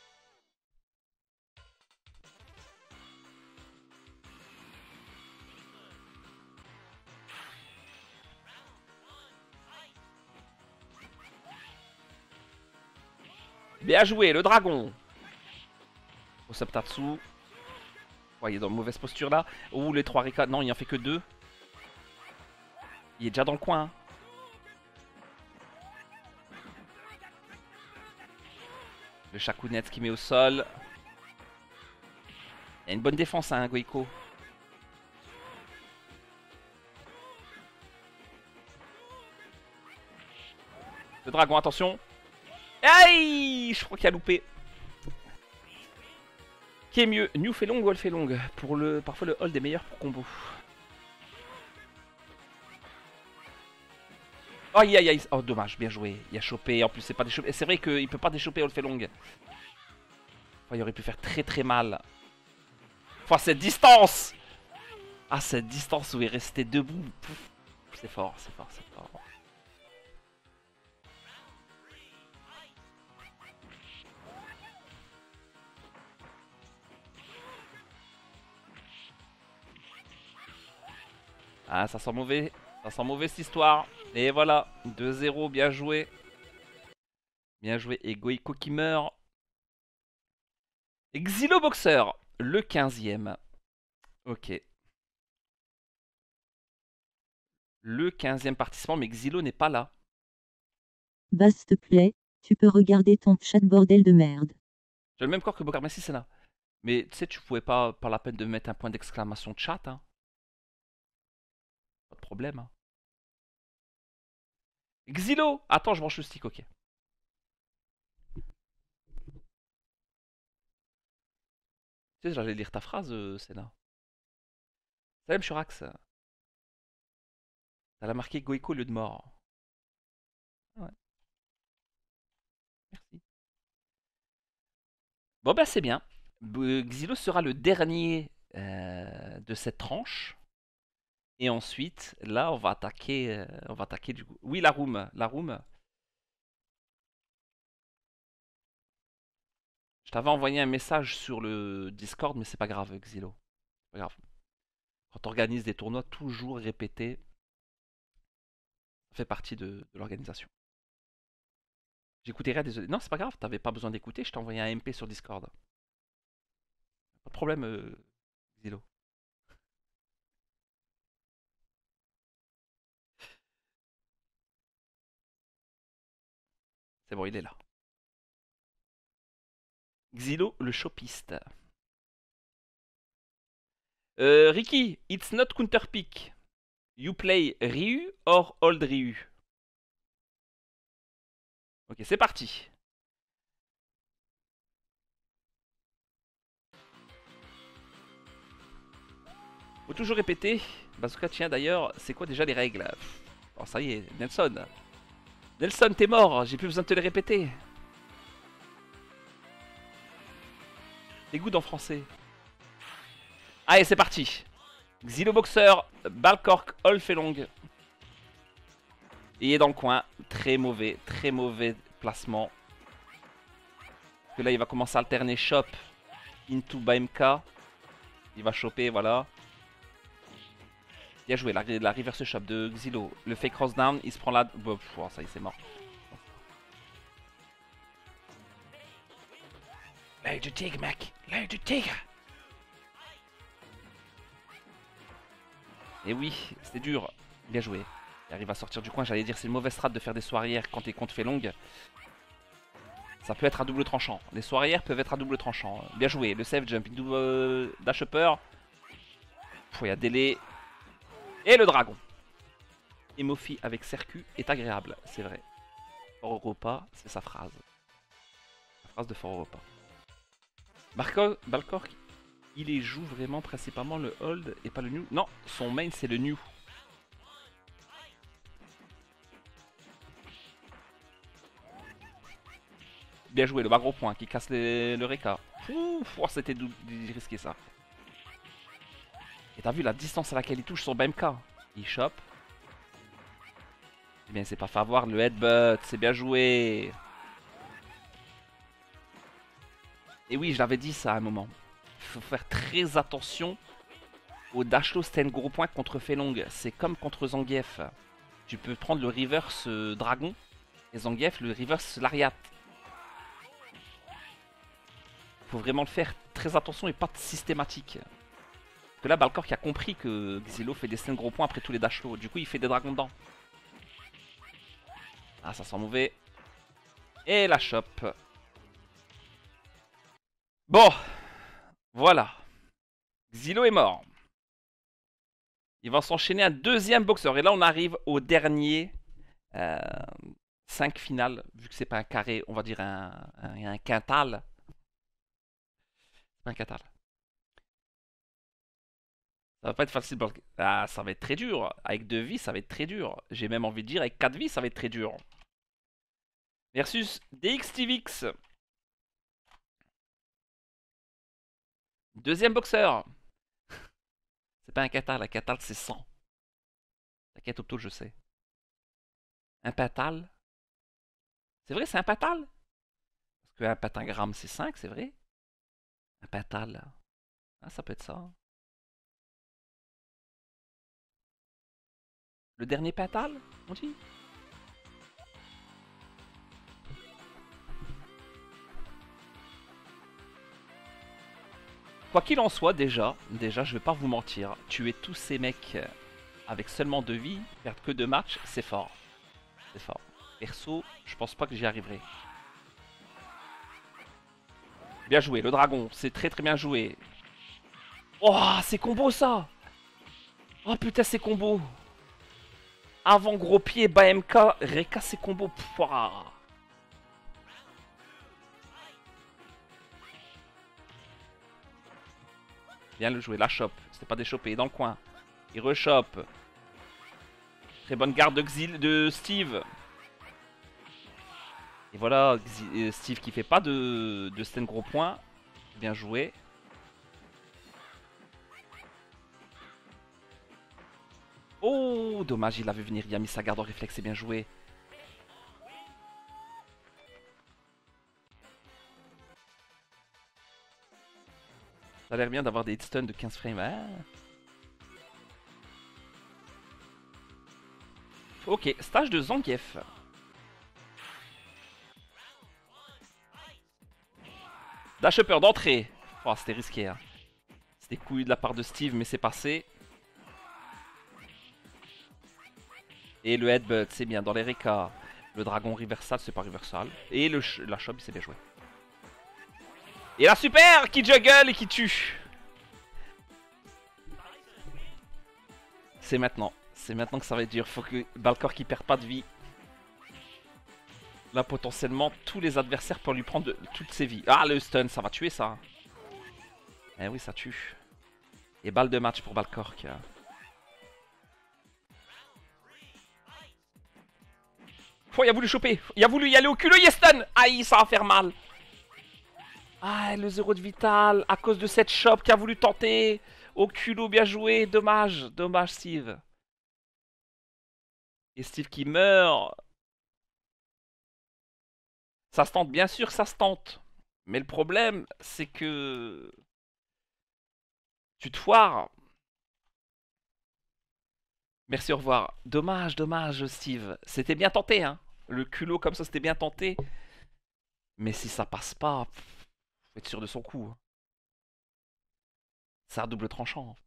Bien joué, le dragon. Au Subtatsu. Ouais, il est dans une mauvaise posture là. Ouh, les trois Rika. Non, il en fait que deux. Il est déjà dans le coin. Hein. Le Shakunetsu qui met au sol. Il y a une bonne défense, hein, Goiko. Le dragon, attention. Aïe, je crois qu'il a loupé. Qui est mieux, New fait long ou Old fait long? Pour le, parfois le hold est meilleur pour combo. Aïe aïe aïe. Oh dommage, bien joué. Il a chopé, en plus c'est pas déchopé. C'est vrai qu'il peut pas déchoper Old fait long. Oh, il aurait pu faire très très mal. Enfin cette distance. Ah cette distance où il restait debout. C'est fort, c'est fort, c'est fort. Ah, ça sent mauvais. Ça sent mauvais cette histoire. Et voilà, deux zéro, bien joué. Bien joué. Et Goiko qui meurt. Xyloboxer, le quinzième. Ok. Le quinzième participant, mais Xylo n'est pas là. Bah, s'il te plaît, tu peux regarder ton chat bordel de merde. J'ai le même corps que Bokar Messi, c'est là. Mais tu sais, tu pouvais pas, par la peine de mettre un point d'exclamation chat, hein. Pas de problème, hein. Xylo! Attends, je branche le stick, ok. Tu sais, j'allais lire ta phrase, euh, Senna. Salam Shurax. T'as la marqué Goiko lieu de mort. Ouais. Merci. Bon, bah, c'est bien. Xylo sera le dernier euh, de cette tranche. Et ensuite, là, on va attaquer. Euh, on va attaquer du coup. Oui, la room. La room. Je t'avais envoyé un message sur le Discord, mais c'est pas grave, Xylo. C'est pas grave. Quand on organise des tournois, toujours répéter. Ça fait partie de, de l'organisation. J'écoutais rien, désolé. Non, c'est pas grave, t'avais pas besoin d'écouter, je t'ai envoyé un M P sur Discord. Pas de problème, euh, Xylo. C'est bon, il est là. Xylo, le chopiste. Euh, Ricky, it's not counter pick. You play Ryu or old Ryu. Ok, c'est parti. Faut toujours répéter. Bazooka, tiens d'ailleurs, c'est quoi déjà les règles? Oh, ça y est, Nelson. Nelson, t'es mort, j'ai plus besoin de te les répéter. T'es good en français. Allez, c'est parti. Xyloboxer, Balcork, Olfelong. Il est dans le coin. Très mauvais, très mauvais placement. Parce que là, il va commencer à alterner Shop into Baimka. Il va choper, voilà. Bien joué, la, la reverse shop de Xylo. Le fake cross down, il se prend là. Oh, ça y est, c'est mort. L'œil du tigre, mec. L'œil du tigre. Et oui, c'était dur. Bien joué. Il arrive à sortir du coin. J'allais dire, c'est une mauvaise strat de faire des sauts arrière quand tes comptes fait longue. Ça peut être à double tranchant. Les sauts arrière peuvent être à double tranchant. Bien joué. Le save jump, double euh, dash upper. Il y a délai. Et le dragon. Emofi avec Sercu est agréable, c'est vrai. Fort Europa, c'est sa phrase. La phrase de Fort Europa. Balcork, il les joue vraiment principalement le hold et pas le new. Non, son main c'est le new. Bien joué, le bas gros point qui casse les, le Reka. Ouf, oh, c'était risqué ça. Et t'as vu la distance à laquelle il touche son B M K. Il chope. Eh bien, c'est pas fait avoir le headbutt, c'est bien joué. Et oui, je l'avais dit ça à un moment. Faut faire très attention au dash low stand gros point contre Felong. C'est comme contre Zangief. Tu peux prendre le reverse euh, dragon et Zangief le reverse lariat. Faut vraiment le faire très attention et pas systématique. Parce que là, Balcor qui a compris que Xylo fait des stand gros points après tous les dash low. Du coup, il fait des dragons dedans. Ah, ça sent mauvais. Et la chope. Bon, voilà. Xylo est mort. Il va s'enchaîner un deuxième boxeur. Et là, on arrive au dernier euh, cinq finales. Vu que c'est pas un carré, on va dire un, un, un quintal. C'est pas un quintal. Ça va pas être facile. Ah, ça va être très dur. Avec deux vies, ça va être très dur. J'ai même envie de dire, avec quatre vies, ça va être très dur. Versus D X T V X. Deuxième boxeur. C'est pas un catal, un catal c'est cent. T'inquiète Opto, je sais. Un patal. C'est vrai, c'est un patal? Parce qu'un pentagramme c'est cinq, c'est vrai? Un patal. Ah, ça peut être ça. Le dernier patal, on dit? Quoi qu'il en soit, déjà, déjà, je vais pas vous mentir, tuer tous ces mecs avec seulement deux vies, perdre que deux matchs, c'est fort. C'est fort. Perso, je pense pas que j'y arriverai. Bien joué, le dragon, c'est très très bien joué. Oh, c'est combo ça! Oh putain, c'est combo! Avant gros pied, bas M K, Reka, c'est combo. Pouah. Bien le jouer, la chope. C'était pas des chopés, dans le coin. Il rechoppe. Très bonne garde de, Xil, de Steve. Et voilà, Steve qui fait pas de, de stand gros point. Bien joué. Oh, dommage, il a vu venir. Il a mis sa garde en réflexe, c'est bien joué. Ça a l'air bien d'avoir des hit stuns de quinze frames. Ah. Ok, stage de Zangief. Dash upper d'entrée. Oh, c'était risqué. Hein. C'était couillu de la part de Steve, mais c'est passé. Et le headbutt, c'est bien. Dans les Reka, le dragon reversal, c'est pas reversal. Et le la chope, c'est bien joué. Et la super qui juggle et qui tue. C'est maintenant. C'est maintenant que ça va être dur. Faut que Balcor qui perd pas de vie. Là, potentiellement, tous les adversaires peuvent lui prendre de, toutes ses vies. Ah, le stun, ça va tuer ça. Eh oui, ça tue. Et balle de match pour Balcor. Oh, il a voulu choper. Il a voulu y aller au culot, il est stun. Aïe, ça va faire mal. Ah, le zéro de vital à cause de cette chope qui a voulu tenter. Au culot, bien joué. Dommage, dommage, Steve. Et Steve qui meurt. Ça se tente, bien sûr, ça se tente. Mais le problème, c'est que tu te foires. Merci, au revoir. Dommage, dommage, Steve. C'était bien tenté, hein. Le culot comme ça, c'était bien tenté. Mais si ça passe pas, faut être sûr de son coup. C'est un double tranchant.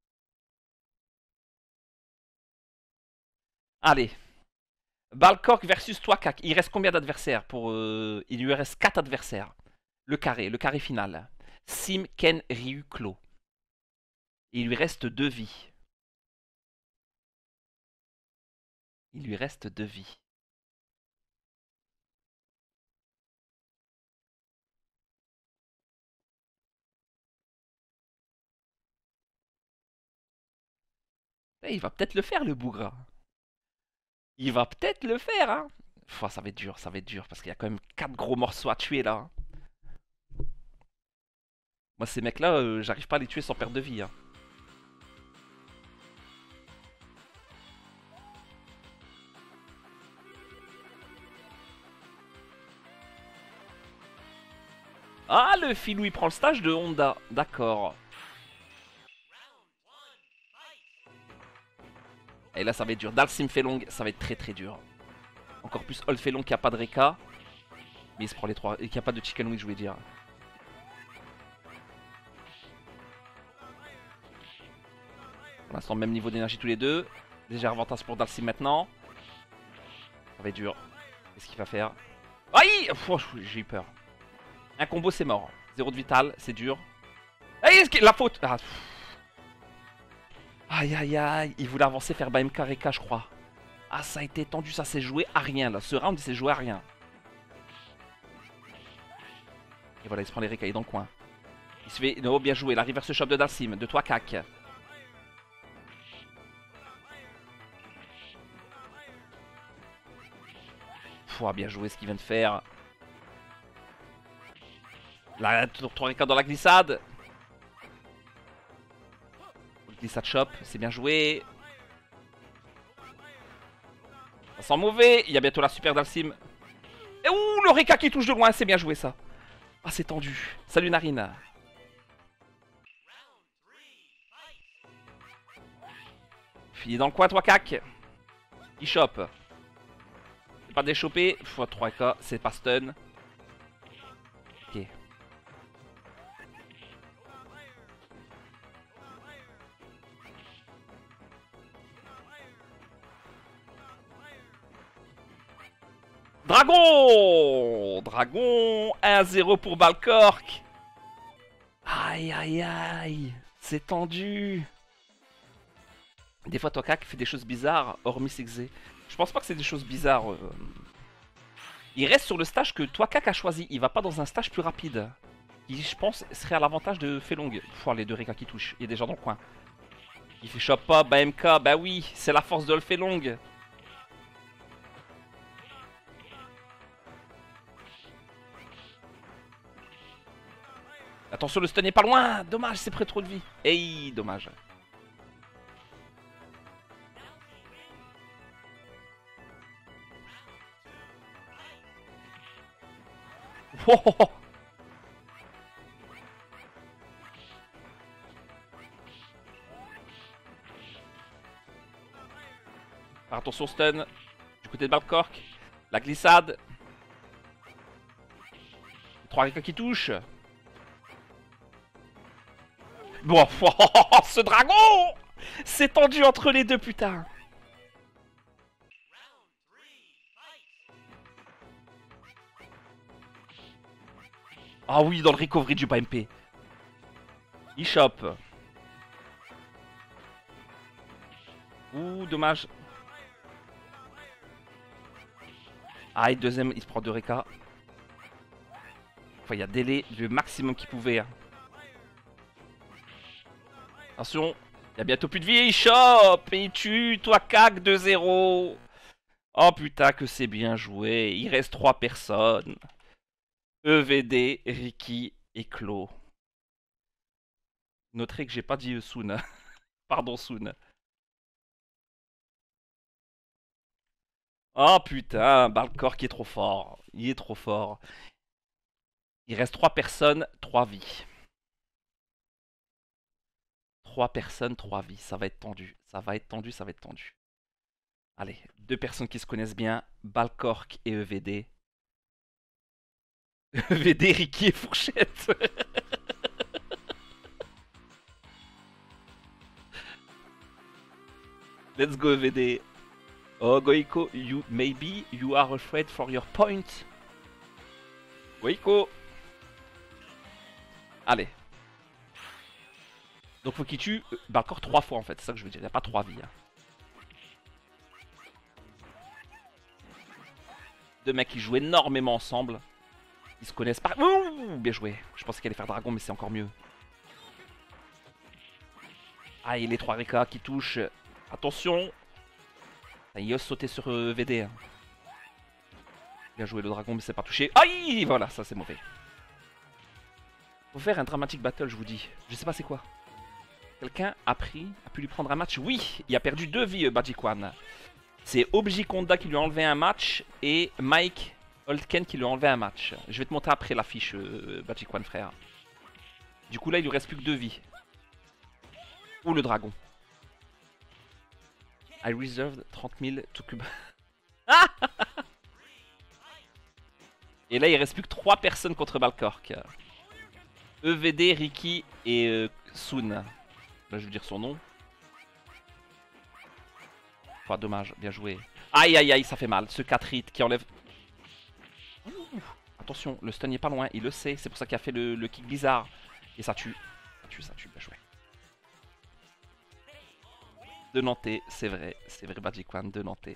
Allez. Balcork versus Twakak. Il reste combien d'adversaires pour euh... Il lui reste quatre adversaires. Le carré, le carré final. Sim, Ken, Ryu, Klo. Il lui reste deux vies. Il lui reste deux vies. Eh, il va peut-être le faire, le bougre. Il va peut-être le faire, hein. Pff, ça va être dur, ça va être dur, parce qu'il y a quand même quatre gros morceaux à tuer, là. Hein. Moi, ces mecs-là, euh, j'arrive pas à les tuer sans perte de vie. Hein. Ah, le filou, il prend le stage de Honda. D'accord. Et là, ça va être dur. Dalsim Felong, ça va être très très dur. Encore plus Old Felong qui a pas de Reka. Mais il se prend les trois. Et qui a pas de Chicken Wing, je voulais dire. Pour l'instant, même niveau d'énergie tous les deux. Légère avantage pour Dalsim maintenant. Ça va être dur. Qu'est-ce qu'il va faire? Aïe! J'ai eu peur. Un combo, c'est mort. Zéro de vital, c'est dur. Aïe, la faute! Ah, aïe, aïe, aïe. Il voulait avancer, faire Baim Kareka, je crois. Ah, ça a été tendu, ça s'est joué à rien, là. Ce round, il s'est joué à rien. Et voilà, il se prend les Reka, il est dans le coin. Il se fait... Oh, bien joué. La reverse shot de Dalsim, de toi, Kak. Pouah, bien joué ce qu'il vient de faire. La trois Reka dans la glissade. Glissade shop, c'est bien joué. Ça sent mauvais. Il y a bientôt la super Dalsim. Et ouh, le Reka qui touche de loin, c'est bien joué ça. Ah, c'est tendu. Salut Narine. Il est dans le coin, toi, Kak. Il chope. C'est pas déchopé. Fois trois K, c'est pas stun. Ok. Dragon! Dragon! un zéro pour Balcork. Aïe, aïe, aïe. C'est tendu. Des fois, Tokak fait des choses bizarres, hormis Sexé. Je pense pas que c'est des choses bizarres. Euh... Il reste sur le stage que Tokak a choisi. Il va pas dans un stage plus rapide. Qui, je pense, serait à l'avantage de Felong. Pouah, les deux Reka qui touchent. Il y a des gens dans le coin. Il fait shop up, bah M K, bah oui, c'est la force de Felong. Attention, le stun n'est pas loin. Dommage, c'est près trop de vie. Hey, dommage. Oh, oh, oh. Attention, stun. Du côté de Balcork. La glissade. Trois Reka qui touchent. Bon, ce dragon! C'est tendu entre les deux, putain. Ah oui, dans le recovery du B M P. Il chope. Ouh, dommage. Ah, et deuxième, il se prend deux Reka. Enfin, il y a délai le maximum qu'il pouvait. Hein. Attention, il y a bientôt plus de vie. Il chope et il tue. Toi, Kak, deux zéro. Oh putain, que c'est bien joué. Il reste trois personnes. E V D, Ricky et Klo. Notez que j'ai pas dit Soon. Pardon, Soon. Oh putain, Balcork qui est trop fort. Il est trop fort. Il reste trois personnes, trois vies. trois personnes, trois vies. Ça va être tendu. Ça va être tendu, ça va être tendu. Allez, deux personnes qui se connaissent bien. Balcork et E V D. E V D, Ricky et Fourchette. Let's go E V D. Oh Goiko, you maybe you are afraid for your point. Goiko. Allez. Donc faut qu'il tue Balcork trois fois en fait, c'est ça que je veux dire, il n'y a pas trois vies. Hein. Deux mecs qui jouent énormément ensemble. Ils se connaissent pas. Ouh, bien joué. Je pensais qu'elle allait faire dragon mais c'est encore mieux. Ah et les trois Reka qui touchent. Attention. Il ose sauter sur euh, V D. Hein. Bien joué le dragon, mais c'est pas touché. Aïe, voilà, ça c'est mauvais. Faut faire un dramatic battle, je vous dis. Je sais pas c'est quoi. Quelqu'un a pris, a pu lui prendre un match. Oui, il a perdu deux vies, euh, Magic One. C'est Obji Konda qui lui a enlevé un match et Mike Oldken qui lui a enlevé un match. Je vais te montrer après l'affiche, euh, Magic One, frère. Du coup, là, il lui reste plus que deux vies. Ou le dragon. I reserved trente mille to cube. Et là, il reste plus que trois personnes contre Balcork. E V D, Ricky et euh, Soon. Là, je veux dire son nom. Pas dommage, bien joué. Aïe, aïe, aïe, ça fait mal. Ce quatre hits qui enlève... Ouh, attention, le stun n'est pas loin, il le sait. C'est pour ça qu'il a fait le, le kick bizarre. Et ça tue. Ça tue, ça tue, bien joué. De Nantais, c'est vrai. C'est vrai, Magic One, de Nantais.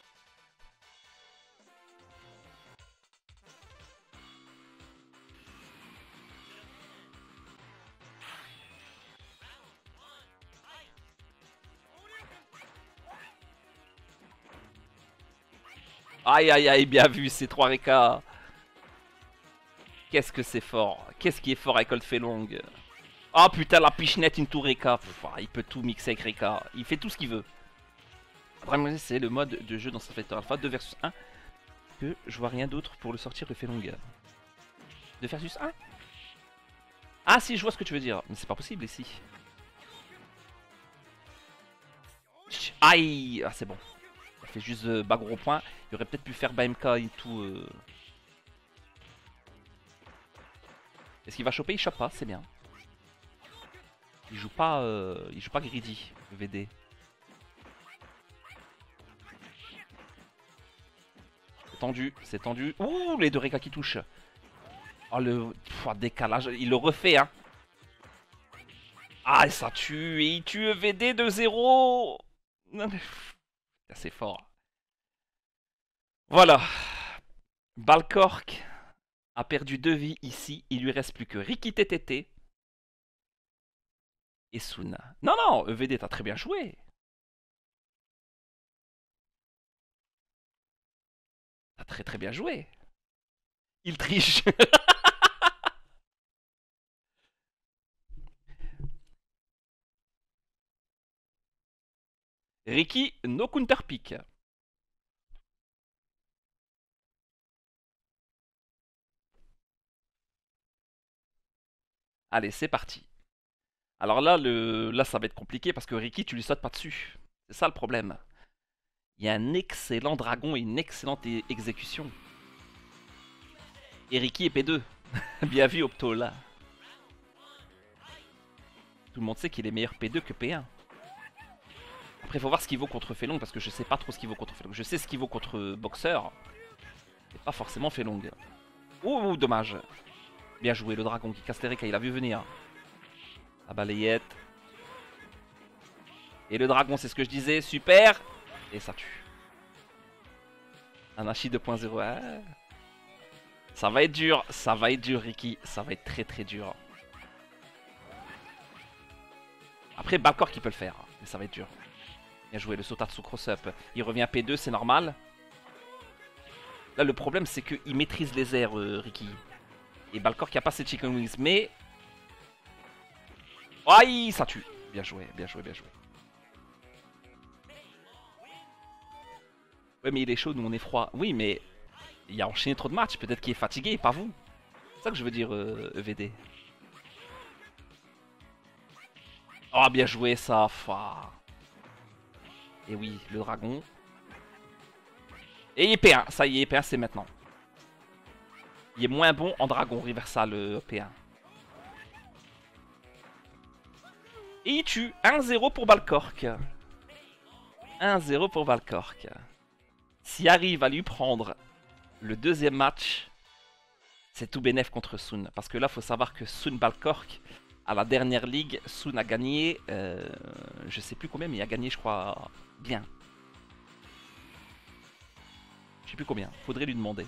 Aïe aïe aïe, bien vu ces trois Reka. Qu'est-ce que c'est fort. Qu'est-ce qui est fort avec Old Felong. Oh putain, la pichenette into Reka. Pff, il peut tout mixer avec Reka. Il fait tout ce qu'il veut. Vraiment, c'est le mode de jeu dans Street Fighter Alpha deux versus un. Que je vois rien d'autre pour le sortir le Felong. deux versus un. Ah si, je vois ce que tu veux dire. Mais c'est pas possible ici. Aïe. Ah c'est bon. Il fait juste euh, bas gros point. Il aurait peut-être pu faire Bamk et tout. Euh... Est-ce qu'il va choper? Il chope pas, c'est bien. Il joue pas, euh... il joue pas greedy, le V D. C'est tendu, c'est tendu. Ouh, les deux Reka qui touchent. Oh le Pff, décalage, il le refait hein. Ah ça tue, et il tue V D de zéro. C'est fort. Voilà. Balcork a perdu deux vies ici. Il lui reste plus que Ricky T T T et Soon. Non, non, E V D, t'as très bien joué. T'as très très bien joué. Il triche. Ricky, no counter pick. Allez, c'est parti. Alors là, le... là, ça va être compliqué parce que Ricky, tu lui sautes pas dessus. C'est ça le problème. Il y a un excellent dragon et une excellente é exécution. Et Ricky est P deux. Bien vu, Opto, là. Tout le monde sait qu'il est meilleur P deux que P un. Après, il faut voir ce qu'il vaut contre Felong parce que je sais pas trop ce qu'il vaut contre Felong. Je sais ce qu'il vaut contre Boxer. Mais pas forcément Felong. Ouh, dommage. Bien joué, le dragon qui casse les Reka, il a vu venir. La balayette. Et le dragon, c'est ce que je disais, super. Et ça tue. Anachi deux point zéro. Ah. Ça va être dur, ça va être dur, Ricky. Ça va être très très dur. Après, Balcork qui peut le faire, mais ça va être dur. Bien joué, le Sotatsu cross-up. Il revient P deux, c'est normal. Là, le problème, c'est qu'il maîtrise les airs, euh, Ricky. Et Balcork a pas ses chicken wings, mais... Aïe, ça tue. Bien joué, bien joué, bien joué. Ouais, mais il est chaud, nous on est froid. Oui, mais il a enchaîné trop de matchs. Peut-être qu'il est fatigué, pas vous. C'est ça que je veux dire, euh, E V D. Oh, bien joué, ça. Fa. Et oui, le dragon. Et il est P un. Ça y est, P un, c'est maintenant. Il est moins bon en dragon, reversal, le P un. Et il tue. un zéro pour Balcork. un zéro pour Balcork. S'il arrive à lui prendre le deuxième match, c'est tout bénef contre Soon. Parce que là, il faut savoir que Soon Balcork, à la dernière ligue, Soon a gagné, euh, je sais plus combien, mais il a gagné, je crois, bien. Je sais plus combien, faudrait lui demander.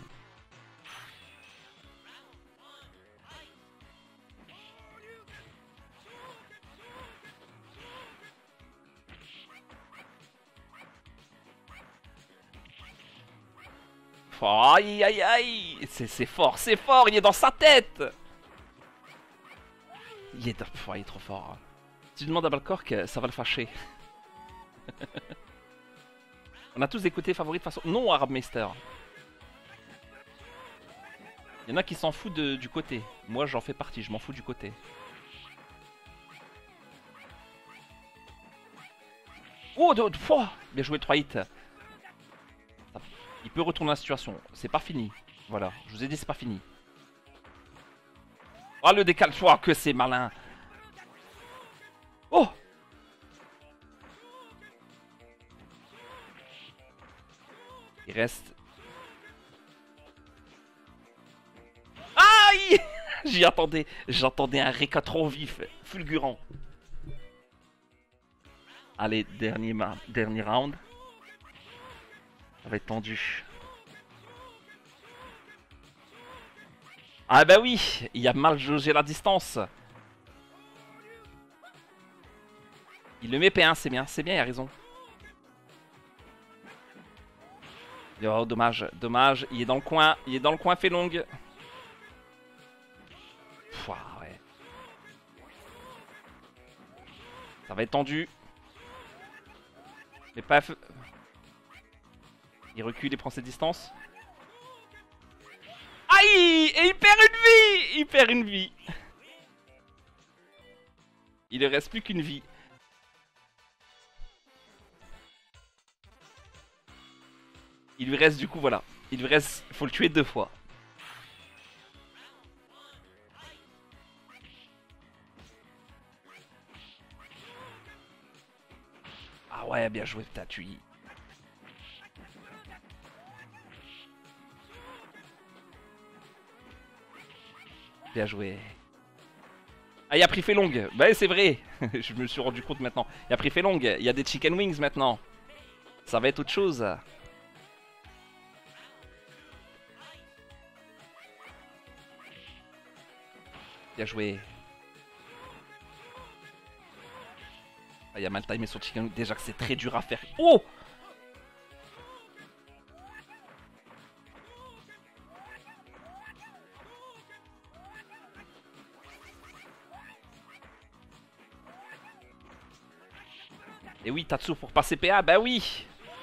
Aïe aïe aïe. C'est fort, c'est fort, il est dans sa tête. Il est, oh, il est trop fort. Si tu demandes à Balcork, ça va le fâcher. On a tous écouté Favori de façon... Non, Arabmeister. Il y en a qui s'en foutent de, du côté. Moi, j'en fais partie, je m'en fous du côté. Oh, de, de fois. Bien joué, trois hits. Il peut retourner la situation. C'est pas fini. Voilà, je vous ai dit, c'est pas fini. Oh, le décalage. Oh, que c'est malin. Oh. Il reste... Aïe. J'y attendais. J'attendais un réca trop vif. Fulgurant. Allez, dernier, dernier round. Ça va être tendu. Ah bah oui, il a mal jaugé la distance. Il le met P un, c'est bien, c'est bien, il a raison. Oh, dommage, dommage, il est dans le coin, il est dans le coin fait longue. Pouah, ouais. Ça va être tendu. Mais pas... Il recule, il prend ses distances. Aïe! Et il perd une vie! Il perd une vie. Il ne reste plus qu'une vie. Il lui reste du coup, voilà. Il lui reste... Faut le tuer deux fois. Ah ouais, bien joué, t'as tué. Bien joué. Ah, il a pris fait longue. Bah, c'est vrai. Je me suis rendu compte maintenant. Il a pris fait longue. Il y a des chicken wings maintenant. Ça va être autre chose. Bien joué. Ah, il a mal timé son chicken wing. Déjà que c'est très dur à faire. Oh! Et oui, Tatsu pour passer P A, bah oui.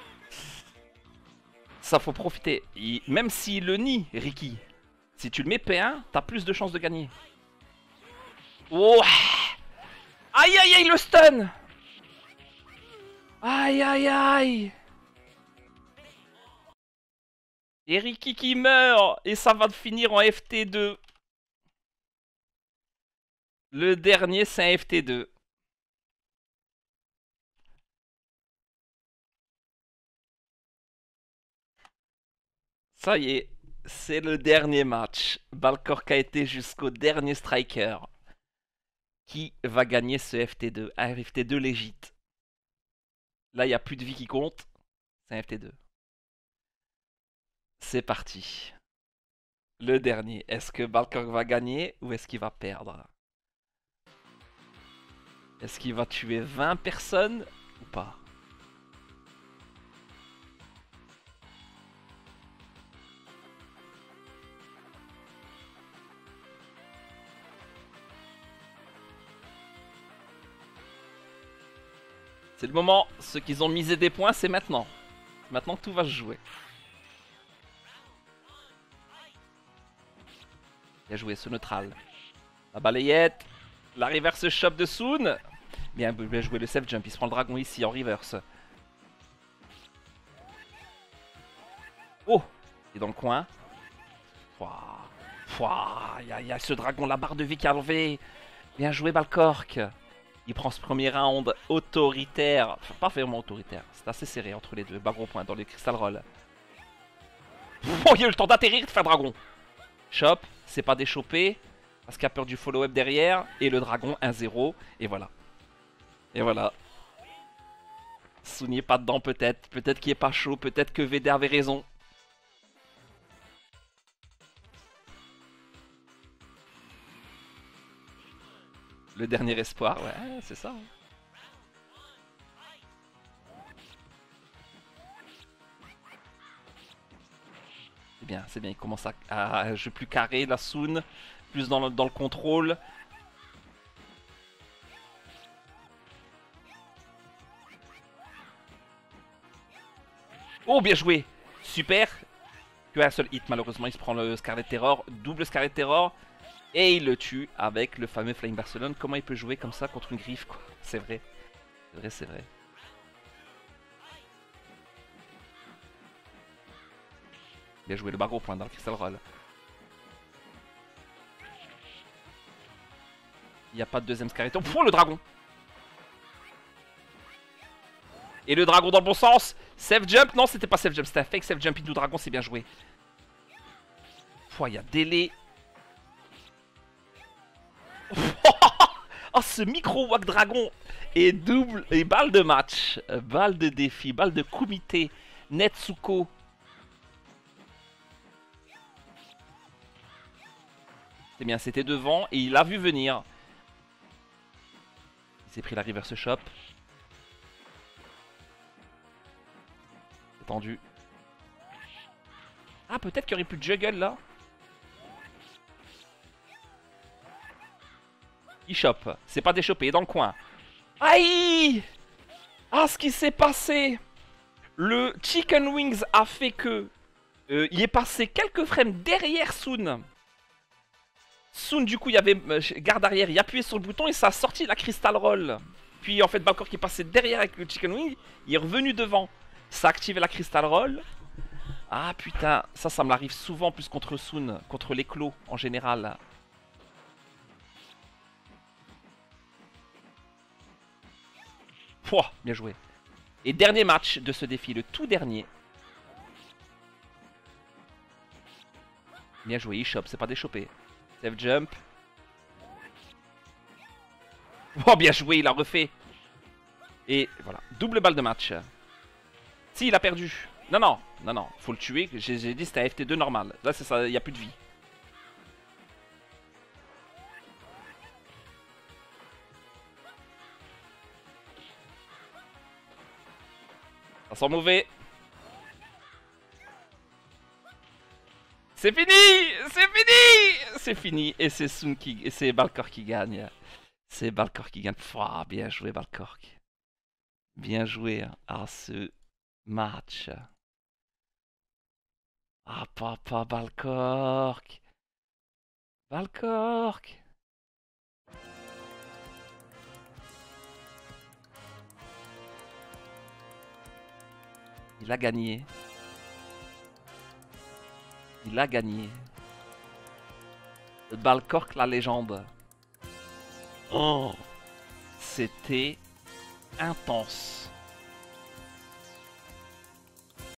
Ça faut profiter. Et même s'il le nie, Ricky, si tu le mets P un, t'as plus de chances de gagner. Oh. Aïe aïe aïe, le stun. Aïe aïe aïe. Et Ricky qui meurt. Et ça va finir en F T deux. Le dernier, c'est un F T deux. Ça y est, c'est le dernier match. Balcork a été jusqu'au dernier striker. Qui va gagner ce F T deux? Un F T deux légit. Là, il n'y a plus de vie qui compte. C'est un F T deux. C'est parti. Le dernier. Est-ce que Balcork va gagner ou est-ce qu'il va perdre? Est-ce qu'il va tuer vingt personnes ou pas? C'est le moment. Ceux qui ont misé des points, c'est maintenant. Maintenant, tout va se jouer. Bien joué, ce neutral. La balayette. La reverse shop de Soon. Bien, bien joué le safe jump. Il se prend le dragon ici en reverse. Oh, il est dans le coin. Il y, y a ce dragon, la barre de vie qui a enlevé. Bien joué, Balcork. Il prend ce premier round autoritaire. Enfin, pas vraiment autoritaire. C'est assez serré entre les deux. Bas gros point dans les crystal roll. Oh, il y a eu le temps d'atterrir et de faire dragon. Chop, c'est pas déchopé. Parce qu'il a peur du follow-up derrière. Et le dragon, un zéro. Et voilà. Et voilà. Soon pas dedans peut-être. Peut-être qu'il est pas chaud. Peut-être que V D avait raison. Le dernier espoir, ouais, c'est ça. C'est bien, c'est bien. Il commence à, à jouer plus carré, la Sun, plus dans le, dans le contrôle. Oh, bien joué. Super. Que un seul hit, malheureusement, il se prend le Scarlet Terror. Double Scarlet Terror. Et il le tue avec le fameux Flying Barcelone. Comment il peut jouer comme ça contre une griffe, quoi. C'est vrai. C'est vrai, c'est vrai. Bien joué, le barreau au point dans le Crystal Roll. Il n'y a pas de deuxième Scarlet Terror. Pour le dragon. Et le dragon dans le bon sens. Safe jump. Non, c'était pas safe jump. C'était un fake safe jump into dragon. C'est bien joué. Pouah, il y a délai. Oh, ce micro wack dragon. Et double. Et balle de match. Balle de défi. Balle de kumite. Netsuko. C'est bien. C'était devant. Et il a vu venir. Il s'est pris la reverse shop. Tendu. Ah, peut-être qu'il y aurait plus de juggle là. Il chope. C'est pas déchopé, dans le coin. Aïe! Ah, ce qui s'est passé! Le Chicken Wings a fait que. Euh, il est passé quelques frames derrière Sun. Sun, du coup, il y avait euh, garde arrière. Il a appuyé sur le bouton et ça a sorti la Crystal Roll. Puis en fait, Balcor qui est passé derrière avec le Chicken Wing, il est revenu devant. Ça a activé la Crystal Roll. Ah putain, ça, ça me l'arrive souvent plus contre Sun, contre l'éclos en général. Pouah, bien joué. Et dernier match de ce défi, le tout dernier. Bien joué, il chope, c'est pas déchopé. Safe jump. Oh, bien joué, il a refait. Et voilà, double balle de match. Si, il a perdu. Non, non, non, non, faut le tuer. J'ai dit c'était un F T deux normal. Là, c'est ça, il n'y a plus de vie. Ça sent mauvais. C'est fini! C'est fini! C'est fini. Et c'est Sun qui... Et c'est Balcor qui gagne. C'est Balcor qui gagne. Pouah, bien joué, Balcor. Bien joué à ce match. Ah, papa, Balcor. Balcor. Il a gagné. Il a gagné. Balcor, la légende. Oh, c'était intense.